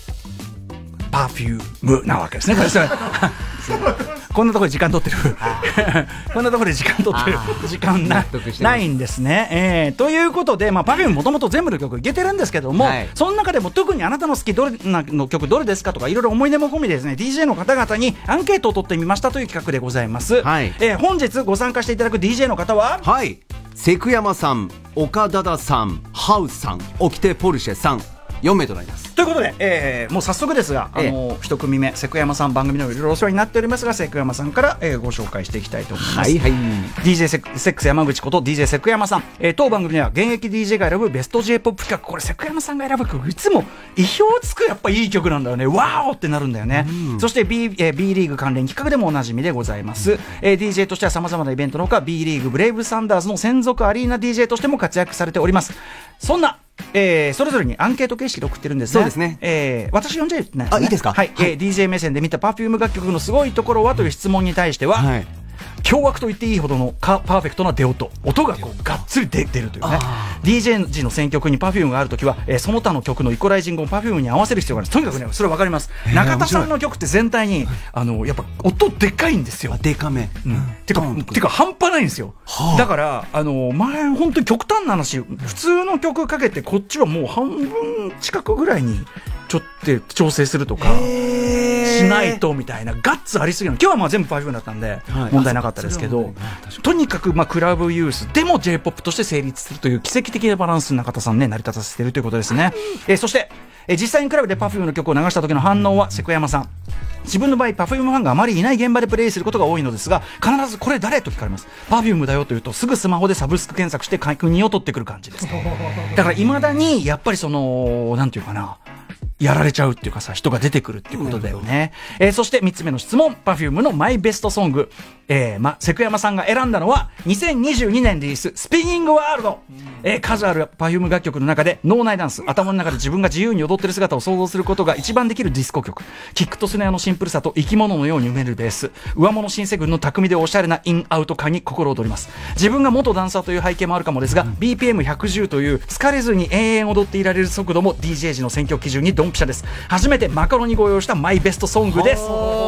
？Perfume なわけですね。こんなところで時間取ってるこんなところで時間取ってる時間ないんですね。ということで、Perfume もともと全部の曲いけてるんですけども、その中でも特にあなたの好きの曲どれですかとかいろいろ思い出も込みでですね、 DJ の方々にアンケートを取ってみましたという企画でございます。本日ご参加していただく DJ の方は、 セクヤマさん、岡田田さん、ハウスさん、オキテポルシェさん、4名となります。 ということで、もう早速ですが、一組目セクヤマさん、番組のいろいろお世話になっておりますが、セクヤマさんから、ご紹介していきたいと思います。DJ セックス山口こと DJ セクヤマさん、当番組では現役 DJ が選ぶベスト J-POP 企画、これセクヤマさんが選ぶ曲いつも意表をつくやっぱいい曲なんだよね。ワーオってなるんだよね。そして B リーグ関連企画でもおなじみでございます。DJ としてはさまざまなイベントのほか B リーグブレイブサンダーズの専属アリーナ DJ としても活躍されております。そんなそれぞれにアンケート形式で送ってるんですね。 そうですね。 私読んじゃいないですね。 いいですか。 DJ 目線で見た Perfume 楽曲のすごいところはという質問に対しては、凶悪と言っていいほどのパーフェクトな出音がこうがっつり出るというね。DJ 時の選曲に Perfume があるときは、その他の曲のイコライジングを Perfume に合わせる必要があるんです。とにかくね、それは分かります。中田さんの曲って全体にやっぱ音でかいんですよ。 でかめ。 てか半端ないんですよ。だから前本当に極端な話、普通の曲かけてこっちはもう半分近くぐらいにちょっと調整するとかしないとみたいなガッツありすぎる。今日は全部Perfumeだったんで問題なかったですけど、とにかくクラブユースでも J-POP として成立するという奇跡的なバランス、中田さんね成り立たせているということですね。そして実際にクラブで Perfume の曲を流した時の反応は、セクヤマさん、自分の場合 Perfume ファンがあまりいない現場でプレイすることが多いのですが、必ずこれ誰と聞かれます。 Perfume だよというとすぐスマホでサブスク検索して確認を取ってくる感じです。だから未だにやっぱりなんていうかな、やられちゃうっていうかさ、人が出てくるっていうことだよね。そして3つ目の質問、Perfume のマイベストソング、セクヤマさんが選んだのは2022年リリーススピニングワールド。数ある Perfume 楽曲の中で脳内ダンス、頭の中で自分が自由に踊ってる姿を想像することが一番できるディスコ曲。キックとスネアのシンプルさと生き物のように埋めるベース、上物新世軍の巧みでおしゃれなインアウト感に心躍ります。自分が元ダンサーという背景もあるかもですが、BPM110 という疲れずに永遠踊っていられる速度も DJ 時の選曲基準にドンピシャです。初めてマカロニご用意したマイベストソングです。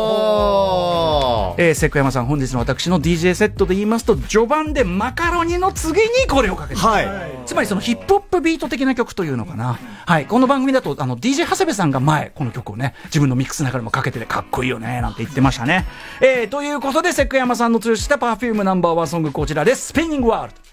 セクヤマさん、本日の私の DJ セットで言いますと、序盤でマカロニの次にこれをかけて、 つまりそのヒップホップビート的な曲というのかな。はい。この番組だと、DJ 長谷部さんが前、この曲をね、自分のミックスの中でもかけててかっこいいよね、なんて言ってましたね。ということで、セクヤマさんの通じたPerfumeナンバーワンソングこちらです。スピニングワールド。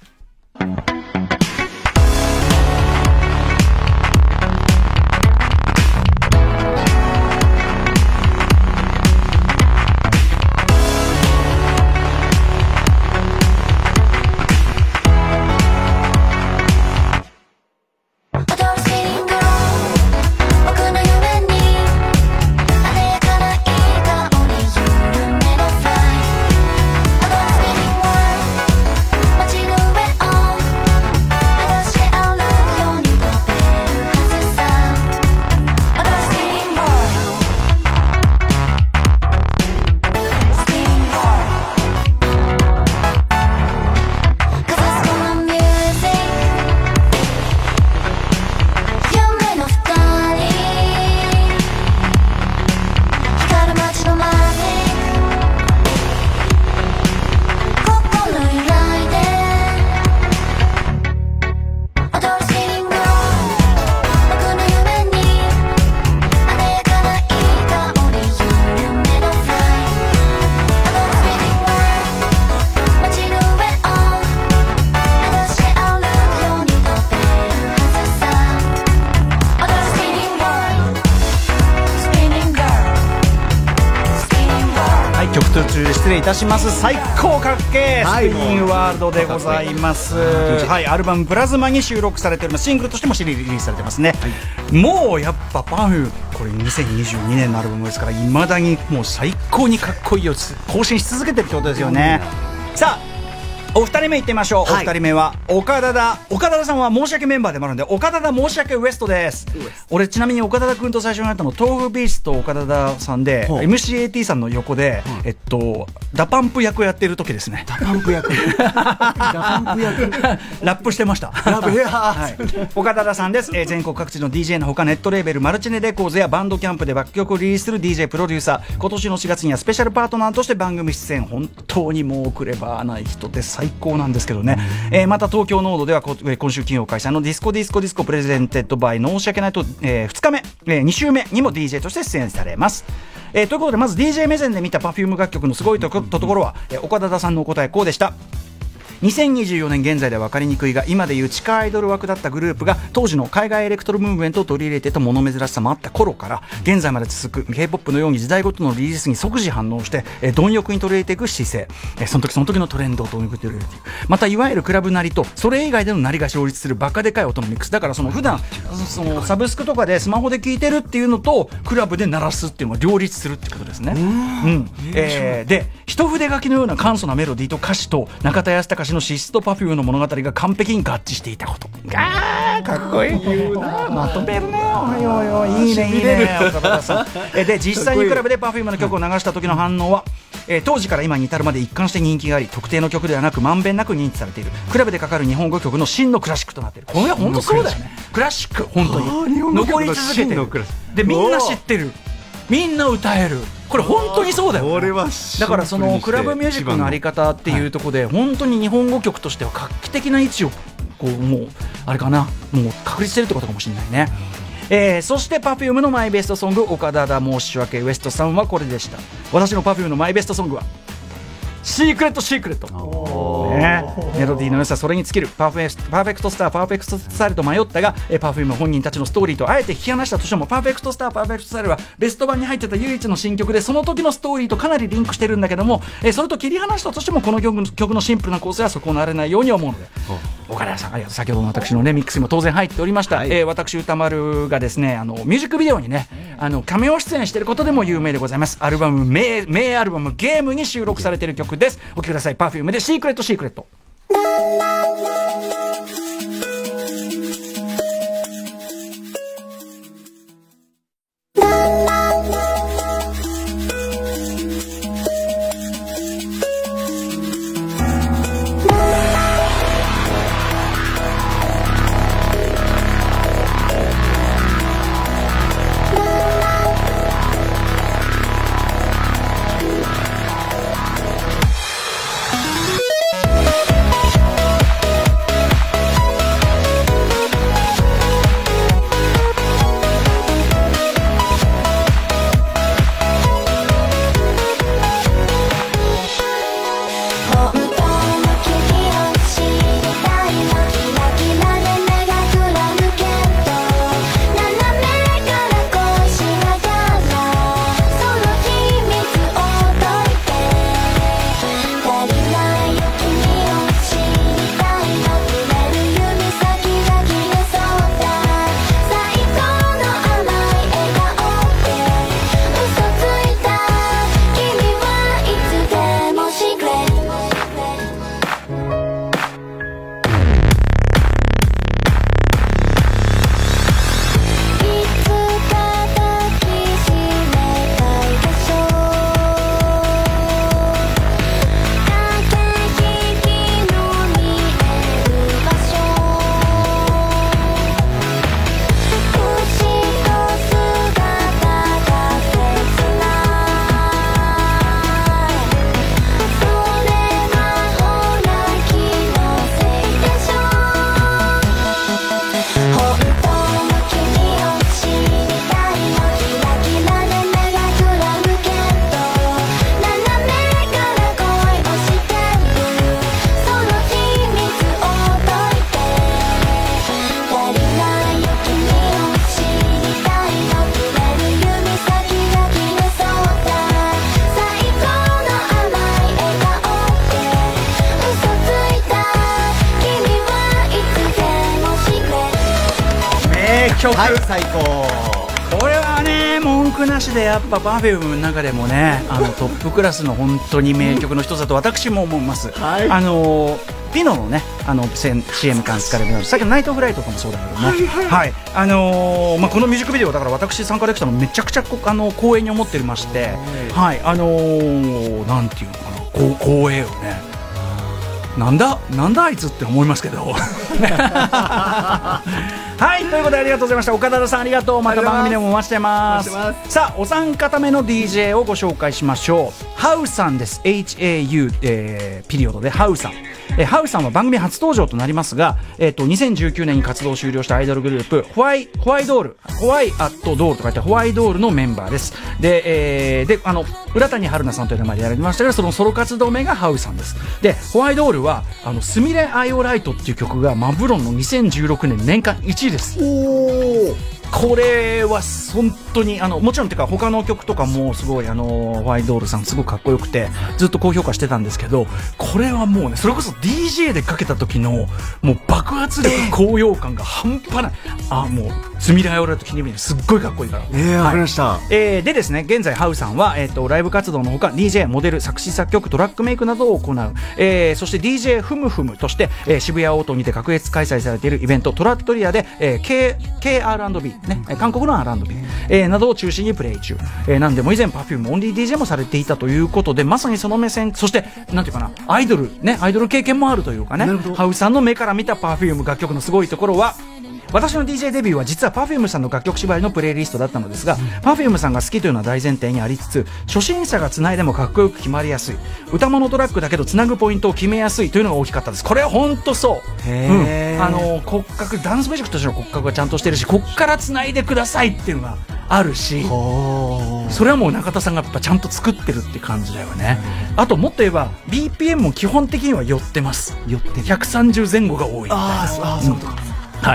失礼いたします。最高かっけー、スピニングワールドでございます。はい、アルバムプラズマに収録されております。シングルとしてもリリースされてますね。もうやっぱPerfume、これ2022年のアルバムですから、未だにもう最高にかっこいいを更新し続けてるってことですよね。さあ、お二人目いってみましょう。お二人目は岡田田さんは申し訳メンバーでもあるんで、岡田田申し訳ウエストです。俺ちなみに岡田田君と最初に会ったの豆腐ビースと岡田田さんで MCAT さんの横で、ダパンプ役をやってる時ですね。ダパンプ役ラップしてました。はい、岡田田さんです。全国各地の DJ のほかネットレーベルマルチネレコーズやバンドキャンプで楽曲をリリースする DJ プロデューサー。今年の4月にはスペシャルパートナーとして番組出演。本当にもうクレバーな人で最高なんですけどね。また東京ノードでは今週金曜開催のディスコプレゼンテッドバイ申し訳ないと、2日目、2週目にも DJ として出演されます。ということで、まず DJ 目線で見たPerfume楽曲のすごいところは、岡田さんのお答えこうでした。2024年現在では分かりにくいが、今でいう地下アイドル枠だったグループが当時の海外エレクトロムーブメントを取り入れていた物珍しさもあった頃から現在まで続く K-POP のように時代ごとのリリースに即時反応して貪欲に取り入れていく姿勢、その時その時のトレンドを貪欲に取り入れていく。またいわゆるクラブなりとそれ以外でのなりが勝立するバカでかい音のミックスだから、その普段そのサブスクとかでスマホで聴いてるっていうのとクラブで鳴らすっていうのが両立するってことですね。で、一筆書きのような簡素なメロディーと歌詞と中田泰孝氏の資質とPerfumeの物語が完璧に合致していたこと。かっこいい。まとめるね。いいねいいね。岡田さん。で、実際にクラブでPerfumeの曲を流した時の反応は、当時から今に至るまで一貫して人気があり、特定の曲ではなくまんべんなく認知されている。クラブでかかる日本語曲の真のクラシックとなっている。これは本当そうだよね。クラシック本当に残り続けてる。で、みんな知ってる。みんな歌える。これ本当にそうだよ、ね、これはだからそのクラブミュージックのあり方っていうところで、本当に日本語曲としては画期的な位置をこうもうあれかな、もう確立してるってことかもしれないね。そしてPerfumeのマイベストソング、岡田田申し訳ウエストさんはこれでした。私のPerfumeのマイベストソングはシークレットね、メロディーの良さ、それに尽きるパーフェクトスター、パーフェクトスタイルと迷ったが、Perfume本人たちのストーリーとあえて引き離したとしても、パーフェクトスター、パーフェクトスタイルはベスト版に入ってた唯一の新曲で、その時のストーリーとかなりリンクしてるんだけども、それと切り離したとしてもこの曲のシンプルな構成は損なわれないように思うので、岡田さん、先ほどの私のねミックスにも当然入っておりました。私歌丸がですね、ミュージックビデオにねカメオ出演していることでも有名でございます。アルバム名アルバムゲームに収録されている曲です。お聴きください。Perfumeでシークレット。 曲、 はい、最高。 これはね文句なしでやっぱ Perfume の中でもねトップクラスの本当に名曲の一つだと私も思います、はい、ピノのねCM 感使われるさっきのナイトフライトとかもそうだけどね、はいはいまあ、このミュージックビデオだから私参加できたのめちゃくちゃ光栄に思ってまして、はいなんていうのかな光栄よね。なんだあいつって思いますけどはいということでありがとうございました。岡田さんありがとう。また番組でもお待ちしてます。さあお三方目の DJ をご紹介しましょう。ハウさんです。 HAU、ピリオドでハウさん。ハウさんは番組初登場となりますが、2019年に活動を終了したアイドルグループホワイドール、ホワイアットドールと書いてホワイドールのメンバーです。で、浦谷春菜さんという名前でやられましたが、そのソロ活動名がハウさんです。でホワイドールはスミレアイオライトっていう曲がマブロンの2016年年間1位です。これは本当にもちろんてか他の曲とかもすごいホワイドールさんすごくかっこよくてずっと高評価してたんですけど、これはもうねそれこそ DJ でかけた時のもう爆発力高揚感が半端ない。もうスミレアイオライト気に入りすっごいかっこいいから。 わかりました。 でですね現在ハウさんはライブ活動のほか DJ モデル作詞作曲トラックメイクなどを行う、そして DJ フムフムとして、渋谷オートにて各月開催されているイベントトラットリアで、KR&Bね、韓国の R&B、などを中心にプレイ中、なんでも以前 Perfume オンリー DJ もされていたということで、まさにその目線、そしてなんていうかなアイドル経験もあるというかね、ハウさんの目から見た Perfume 楽曲のすごいところは、私の DJ デビューは実は Perfume さんの楽曲縛りのプレイリストだったのですが、Perfume さんが好きというのは大前提にありつつ、初心者が繋いでもかっこよく決まりやすい、歌物トラックだけど繋ぐポイントを決めやすいというのが大きかったです。これは本当そう。骨格、ダンスミュージックとしての骨格がちゃんとしてるし、こっから繋いでくださいっていうのがあるし、それはもう中田さんがやっぱちゃんと作ってるって感じだよね。あともっと言えば BPM も基本的には寄ってます。130前後が多いみたいな。そうか。はい、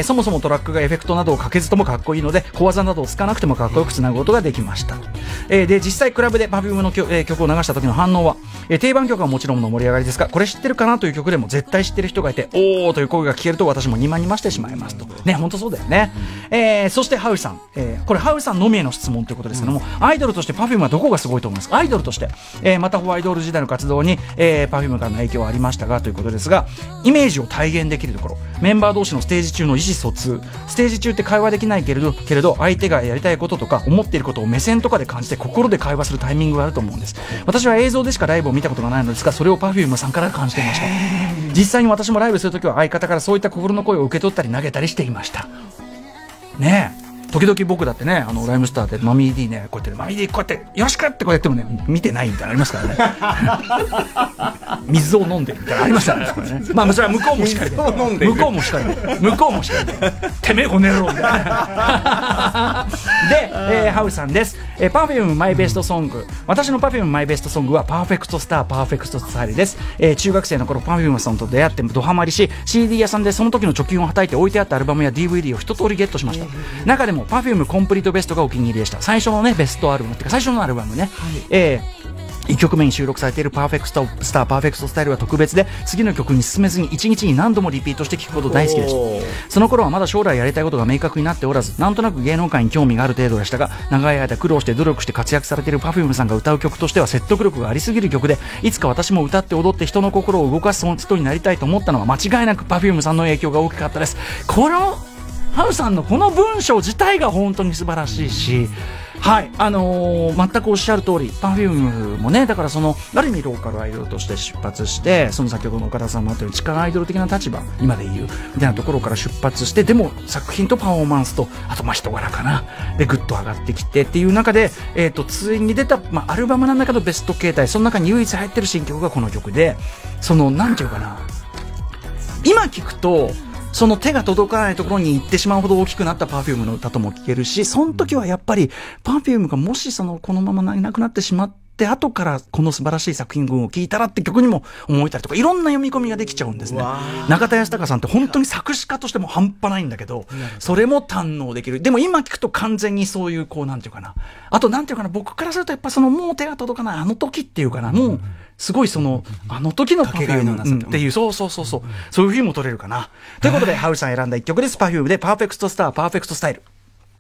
そもそもトラックがエフェクトなどをかけずともかっこいいので小技などをつかなくてもかっこよくつなぐことができました。で実際クラブで Perfume の曲を流した時の反応は、定番曲はもちろんの盛り上がりですが、これ知ってるかなという曲でも絶対知ってる人がいておーという声が聞けると私もニマニマしてしまいますとね。本当そうだよね。そしてハウさん、これハウさんのみへの質問ということですけども、アイドルとして Perfume はどこがすごいと思いますか。アイドルとして、またホワイドール時代の活動に、Perfume からの影響はありましたがということですが、イメージを体現できるところ、メンバー同士のステージ中の意思疎通、ステージ中って会話できないけれど相手がやりたいこととか思っていることを目線とかで感じて心で会話するタイミングがあると思うんです。私は映像でしかライブを見たことがないのですが、それを Perfume さんから感じていました。実際に私もライブするときは相方からそういった心の声を受け取ったり投げたりしていましたね。時々僕だってねライムスターでマミー D ねこうやってマミー D こうやってよろしくってこうやってもね見てないみたいなのありますからね水を飲んでるみたいなのありましたね。まあそれは向こうもしっかりで向こうもしっかりでてめえこねろみたいなで、ハウさんです。Perfume マイベストソング、私の Perfume マイベストソングはパーフェクトスターパーフェクトスタイルです。中学生の頃 Perfume さんと出会ってドハマりし CD 屋さんでその時の貯金をはたいて置いてあったアルバムや DVD を一通りゲットしました。中でもPerfume コンプリートベストがお気に入りでした。最初のねベストアルバムっていうか最初のアルバムね、1曲目に収録されているパーフェクトスターパーフェクトスタイルは特別で、次の曲に進めずに1日に何度もリピートして聴くこと大好きでした。その頃はまだ将来やりたいことが明確になっておらず、なんとなく芸能界に興味がある程度でしたが、長い間苦労して努力して活躍されている Perfume さんが歌う曲としては説得力がありすぎる曲で、いつか私も歌って踊って人の心を動かす人になりたいと思ったのは間違いなく Perfume さんの影響が大きかったです。このハウさんのこの文章自体が本当に素晴らしいし、はい、全くおっしゃる通り、Perfume もね、だからある意味ローカルアイドルとして出発して、先ほどの岡田さんもあったように力アイドル的な立場、今で言う、みたいなところから出発して、でも作品とパフォーマンスと、あと人柄かな、で、ぐっと上がってきてっていう中で、ついに出た、アルバムなんだけどベスト形態、その中に唯一入ってる新曲がこの曲で、なんていうかな、今聴くと、その手が届かないところに行ってしまうほど大きくなった Perfume の歌とも聴けるし、その時はやっぱり Perfume がもしこのままいなくなってしまって後からこの素晴らしい作品群を聴いたらって曲にも思えたりとか、いろんな読み込みができちゃうんですね。中田泰孝さんって本当に作詞家としても半端ないんだけど、それも堪能できる。でも今聴くと完全にそういうなんていうかな、あとなんていうかな、僕からするとやっぱもう手が届かないあの時っていうかな、もうすごいあの時のパフュームっていう、そういう風にも取れるかな。ということで、ハウさん選んだ一曲です。パフュームでパーフェクトスター、パーフェクトスタイル。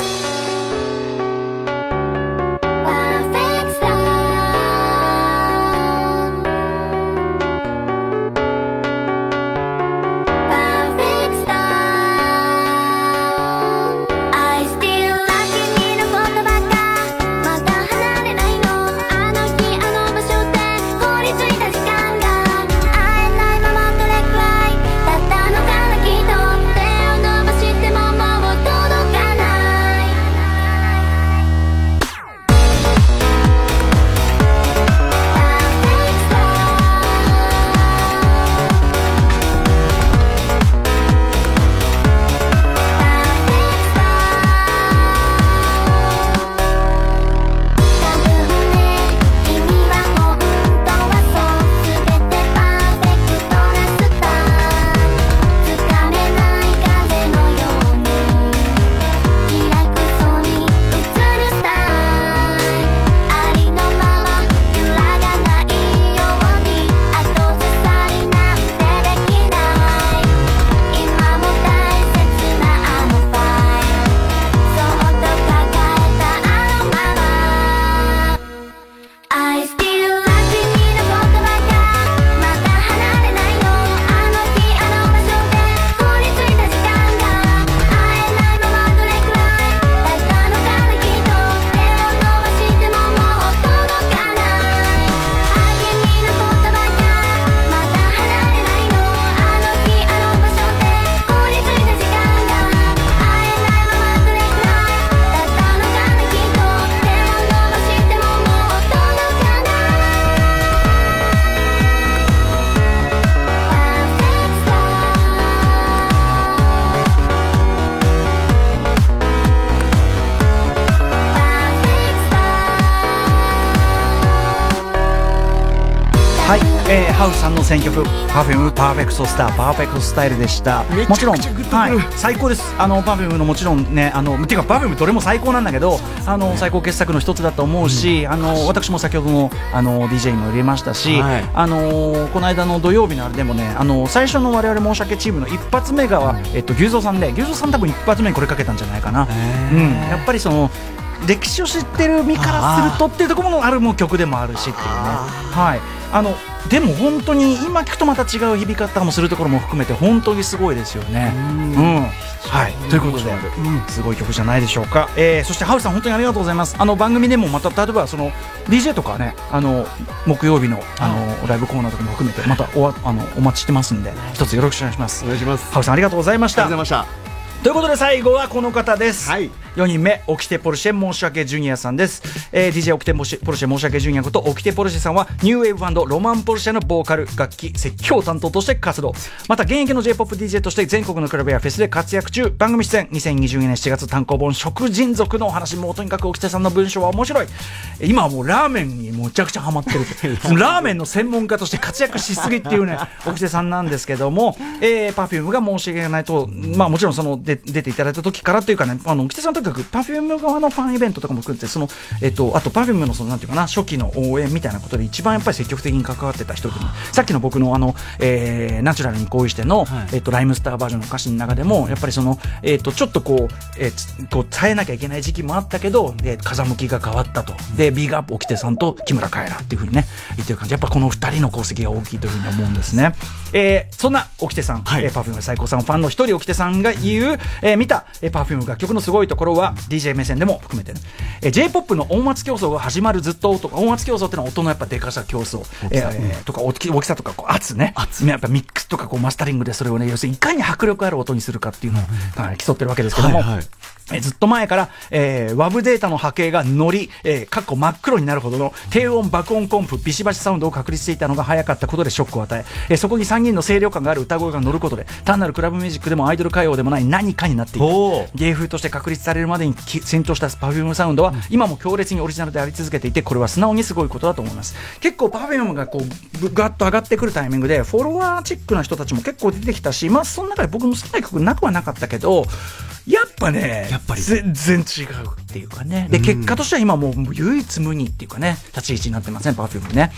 ハウさんの選曲、パフュームパーフェクトスター、パーフェクトスタイルでした。もちろん、はい、最高です。パフュームのもちろんね、ていうかパフュームどれも最高なんだけど、最高傑作の一つだと思うし、私も先ほどのDJ にも入れましたし、はい、この間の土曜日のあれでもね、最初の我々申し訳チームの一発目が牛蔵さんで、牛蔵さん多分一発目にこれかけたんじゃないかな。やっぱり歴史を知ってる身からするとっていうところもある曲でもあるしっていうね。はい。でも本当に今聞くとまた違う響き方もするところも含めて本当にすごいですよね。はい、ということで、すごい曲じゃないでしょうか。そしてハウさん本当にありがとうございます。番組でもまた例えばDJ とかね、木曜日のライブコーナーとかも含めてまたお待ちしてますんで、一つよろしくお願いします。 お願いします。 ハウさんありがとうございました。 ありがとうございました。 ということで最後はこの方です。 はい、 4人目、オキテポルシェ申し訳ジュニアさんです。DJ オキテポルシェ申し訳ジュニアことオキテポルシェさんはニューウェーブバンドロマンポルシェのボーカル、楽器、説教担当として活動。また現役の J-POP DJ として全国のクラブやフェスで活躍中。番組出演2022年7月単行本食人族のお話、もうとにかくオキテさんの文章は面白い。今はもうラーメンにむちゃくちゃハマってるラーメンの専門家として活躍しすぎっていうねオキテさんなんですけども、Perfume が申し訳ないと、まあもちろん出ていただいた時からというかね、オキテさんとにかく Perfume 側のファンイベントとかも含めてあと Perfume のなんていうかな、初期の応援みたいなことで一番やっぱり積極的に関わってた一人で、さっきの僕のナチュラルに恋しての、ライムスターバージョンの歌詞の中でもやっぱりちょっとこう耐えなきゃいけない時期もあったけど、風向きが変わったと。でビッグアップオキテさんと木村カエラっていう風にね言ってる感じ、やっぱこの2人の功績が大きいという風に思うんですね。そんなオキテさん、Perfume 最高さんファンの一人オキテさんが言う、見たPerfume 楽曲のすごいところは DJ 目線でも含めてね、J-POP の音圧競争が始まるずっととか、音圧競争ってのは音のやっぱでかさ競争、とか大きさとか圧ね、やっぱミックスとかマスタリングでそれをね、要するにいかに迫力ある音にするかっていうのを競ってるわけですけども、ずっと前から、WAV データの波形が乗り、真っ黒になるほどの低音爆音コンプビシバシサウンドを確立していたのが早かったことでショックを与え、そこに3人の清涼感がある歌声が乗ることで単なるクラブミュージックでもアイドル歌謡でもない何かになっていた。芸風として確立されるまでに成長した Perfume サウンドは今も強烈にオリジナルであり続けていて、これは素直にすごいことだと思います。結構 Perfume がこうガッと上がってくるタイミングでフォロワーチックな人たちも結構出てきたし、まあその中で僕も好きな曲なくはなかったけど、やっぱね、全然違うっていうかね。で、結果としては今もう唯一無二っていうかね、立ち位置になってますね、Perfume ね。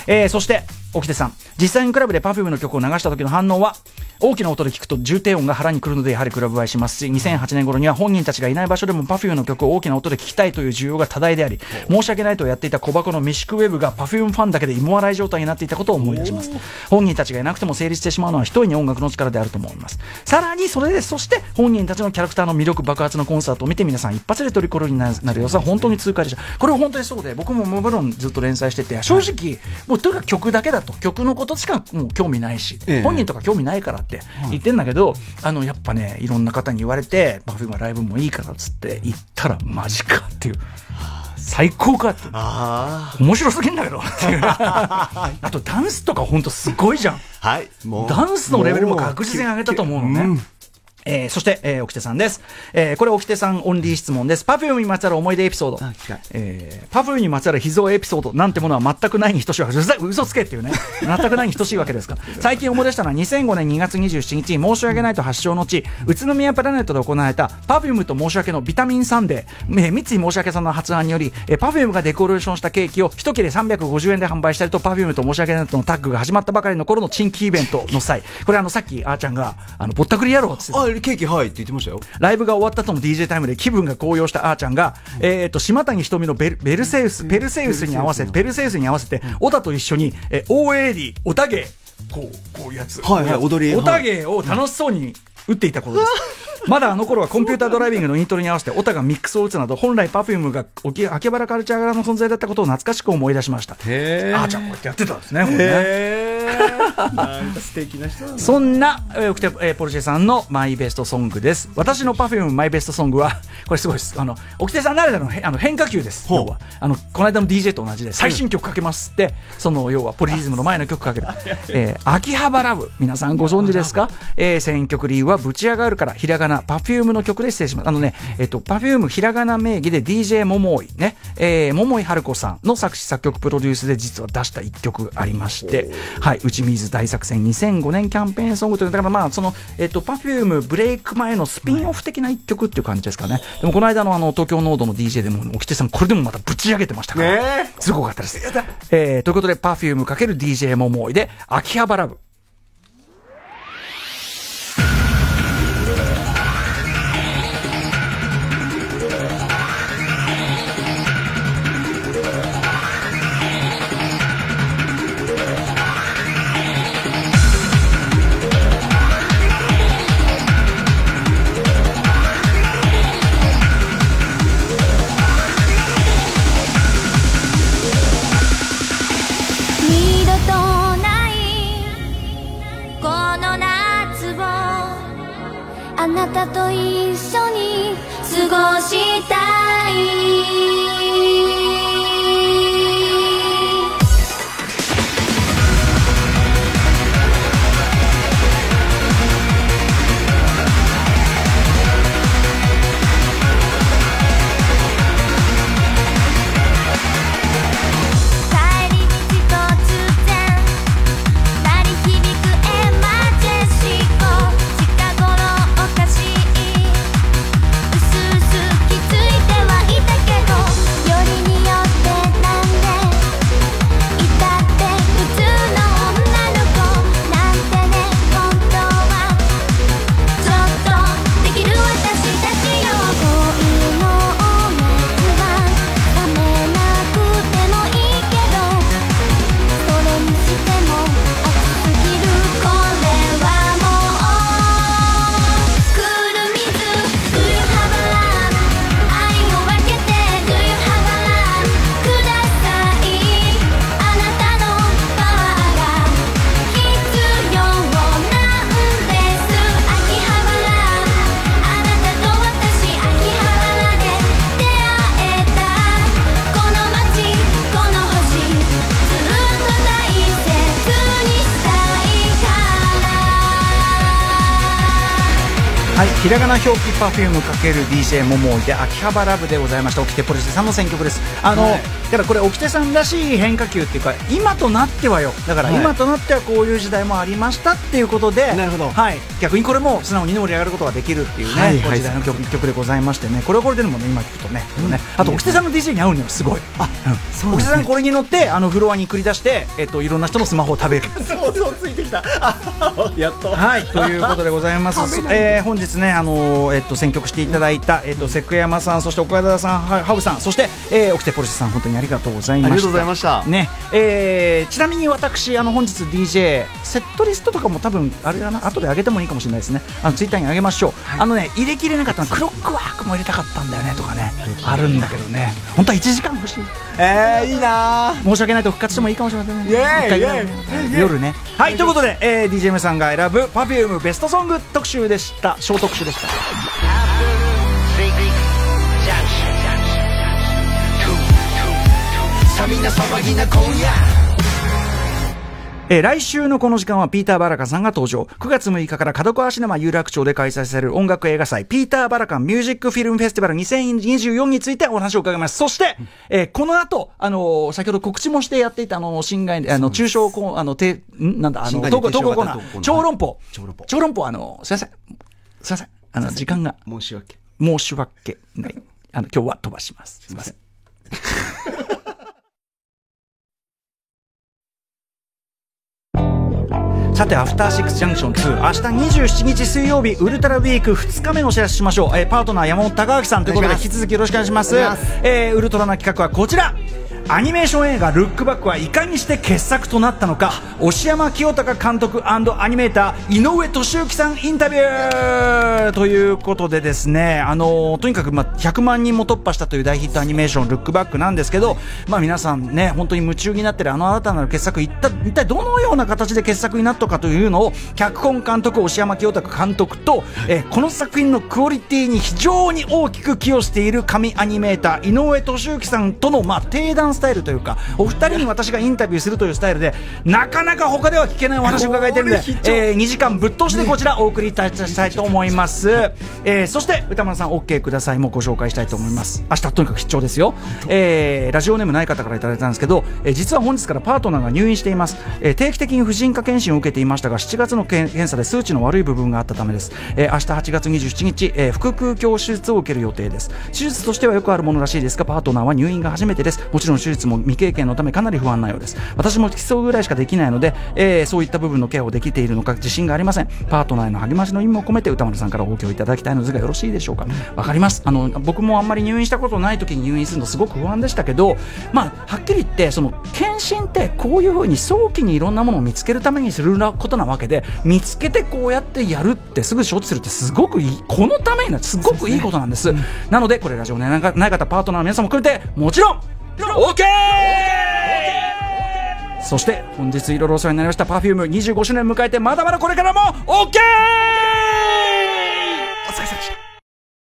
そして沖手さん、実際にクラブで Perfume の曲を流した時の反応は、大きな音で聞くと重低音が腹にくるのでやはりクラブ映えしますし、2008年頃には本人たちがいない場所でも Perfume の曲を大きな音で聴きたいという需要が多大であり、申し訳ないとやっていた小箱のミシクウェブが Perfume ファンだけで芋洗い状態になっていたことを思い出します。本人たちがいなくても成立してしまうのは一重に音楽の力であると思います。さらにそして本人たちのキャラクターの魅力爆発のコンサートを見て皆さん一発でトリコロになる様子は本当に痛快でした。これは本当にそうで、僕ももちろんずっと連載してて、正直もうとにかく曲だけだと、曲のことしかもう興味ないし、本人とか興味ないからって言ってんだけど、やっぱね、いろんな方に言われて Perfume はライブもいいからっつって行ったらマジかっていう、最高かって、面白すぎんだけどっていうあとダンスとかほんとすごいじゃん。はい、もうダンスのレベルも確実に上げたと思うのね。そして、沖手さんです。これ沖手さんオンリー質問です。Perfume にまつわる思い出エピソード。Perfume にまつわる秘蔵エピソードなんてものは全くないに等しいわけです。嘘つけっていうね。全くないに等しいわけですから。最近思い出したのは2005年2月27日に申し訳ないと発祥の地、宇都宮プラネットで行われた Perfume と申し訳のビタミンサンデー。三井申し訳さんの発案により、Perfume がデコレーションしたケーキを一切れ350円で販売したりと、Perfume と申し訳ないとのタッグが始まったばかりの頃の珍奇イベントの際、これさっきあーちゃんがぼったくりやろうって言ってた。ケーキはいって言ってましたよ。ライブが終わった後の DJ タイムで気分が高揚したあーちゃんが、島谷ひとみのペルセウスに合わせてオタと一緒に、OAD オタ芸こういうやつ、踊りオタ芸を楽しそうに打っていたことです。まだあの頃はコンピュータードライビングのイントロに合わせてオタがミックスを打つなど、本来 Perfume が秋葉原カルチャー柄の存在だったことを懐かしく思い出しました。あーちゃんこうやってやってたんですね。なんか素敵な人なんだ。そんなポルシェさんのマイベストソングです。私の Perfume マイベストソングはこれすごいです。沖手さんならではの変化球です。要はこの間の DJ と同じで最新曲かけますって、要はポリリズムの前の曲かける。秋葉原ラブ、皆さんご存知ですか？選曲理由はぶち上がるから、ひらがなPerfume の曲で失礼します。Perfume ひらがな名義で DJ 桃井ね、桃井春子さんの作詞作曲プロデュースで実は出した一曲ありまして、はい、打ち水大作戦2005年キャンペーンソングという、だからPerfume ブレイク前のスピンオフ的な一曲っていう感じですかね。でもこの間の東京ノードの DJ でも沖手さんこれでもまたぶち上げてましたから、すごかったです。ということで Perfume かける DJ 桃井で秋葉原ラブ。 あなたと一緒に過ごしたい。薄々気づいてはいたけどはい、ひらがな表記パフューム× DJ モモイで秋葉原ラブでございました。沖手ポリスさんの選曲です。だからこれ沖手さんらしい変化球っていうか、今となってはよ、だから今となってはこういう時代もありましたっていうことで、 なるほど、 はい、逆にこれも素直に盛り上がることができるっていうね、 はいこの時代の曲でございましてね、これはこれでもね今聞くとね、あと沖手さんの DJ に合うのよすごい。沖手さんこれに乗ってフロアに繰り出していろんな人のスマホを食べる。 そうそうついてきた。やっと。 はいということでございます。本日ね選曲していただいたセクヤマさん、そして岡田さん、ハブさん、そして沖手ポリスさん、本当にありがとうございました。 ありがとうございましたね。ちなみに私本日 DJ セットリストとかも多分あれだな、後で上げてもいいかもしれないですね。ツイッターに上げましょう。入れきれなかったのクロックワークも入れたかったんだよねとかね、あるんだけどね、本当は1時間欲しい。 いいな。 申し訳ないと復活してもいいかもしれませんね。夜ね。はいということでDJM さんが選ぶ Perfume ベストソング特集でした。小特集でした。来週のこの時間はピーター・バラカンさんが登場。9月6日から角川シネマ有楽町で開催される音楽映画祭ピーター・バラカンミュージックフィルムフェスティバル2024についてお話を伺います。そして、この後先ほど告知もしてやっていた新概念中小なんだ投稿コーナー超論法すいません時間が申し訳ない今日は飛ばします。すいません。さてアフターシックスジャンクション2、明日27日水曜日ウルトラウィーク2日目のお知らせしましょう。パートナー山本貴明さんということで引き続きよろしくお願いします。ウルトラな企画はこちら。アニメーション映画ルックバックはいかにして傑作となったのか、押山清隆監督&アニメーター井上俊之さんインタビューということでですね、とにかく100万人も突破したという大ヒットアニメーションルックバックなんですけど、皆さんね本当に夢中になってる新たなる傑作、一体どのような形で傑作になったかというのを脚本監督押山清隆監督と、この作品のクオリティに非常に大きく寄与している神アニメーター井上俊之さんとの定談スタイルというか、お二人に私がインタビューするというスタイルでなかなか他では聞けないお話を伺えてるので、2時間ぶっ通してこちらお送りいたしたいと思います。そして歌丸さん OK くださいもご紹介したいと思います。明日とにかく必聴ですよ。ラジオネームない方からいただいたんですけど、実は本日からパートナーが入院しています。定期的に婦人科検診を受けていましたが7月の検査で数値の悪い部分があったためです。明日8月27日、腹腔鏡手術を受ける予定です。手術としてはよくあるものらしいですが、パートナーは入院が初めてです。もちろん手術も未経験のためかなり不安なようです。私も基礎ぐらいしかできないので、そういった部分のケアをできているのか自信がありません。パートナーへの励ましの意味も込めて歌丸さんからご協力いただきたいのですがよろしいでしょうか。わかります。僕もあんまり入院したことない時に入院するのすごく不安でしたけど、はっきり言って検診ってこういう風に早期にいろんなものを見つけるためにすることなわけで、見つけてこうやってやるってすぐ処置するってすごくいい、このためにすごくいいことなんです。なのでこれラジオない方パートナーの皆さんも含めてもちろん OK。そして本日いろいろお世話になりました Perfume 25周年迎えてまだまだこれからも OK。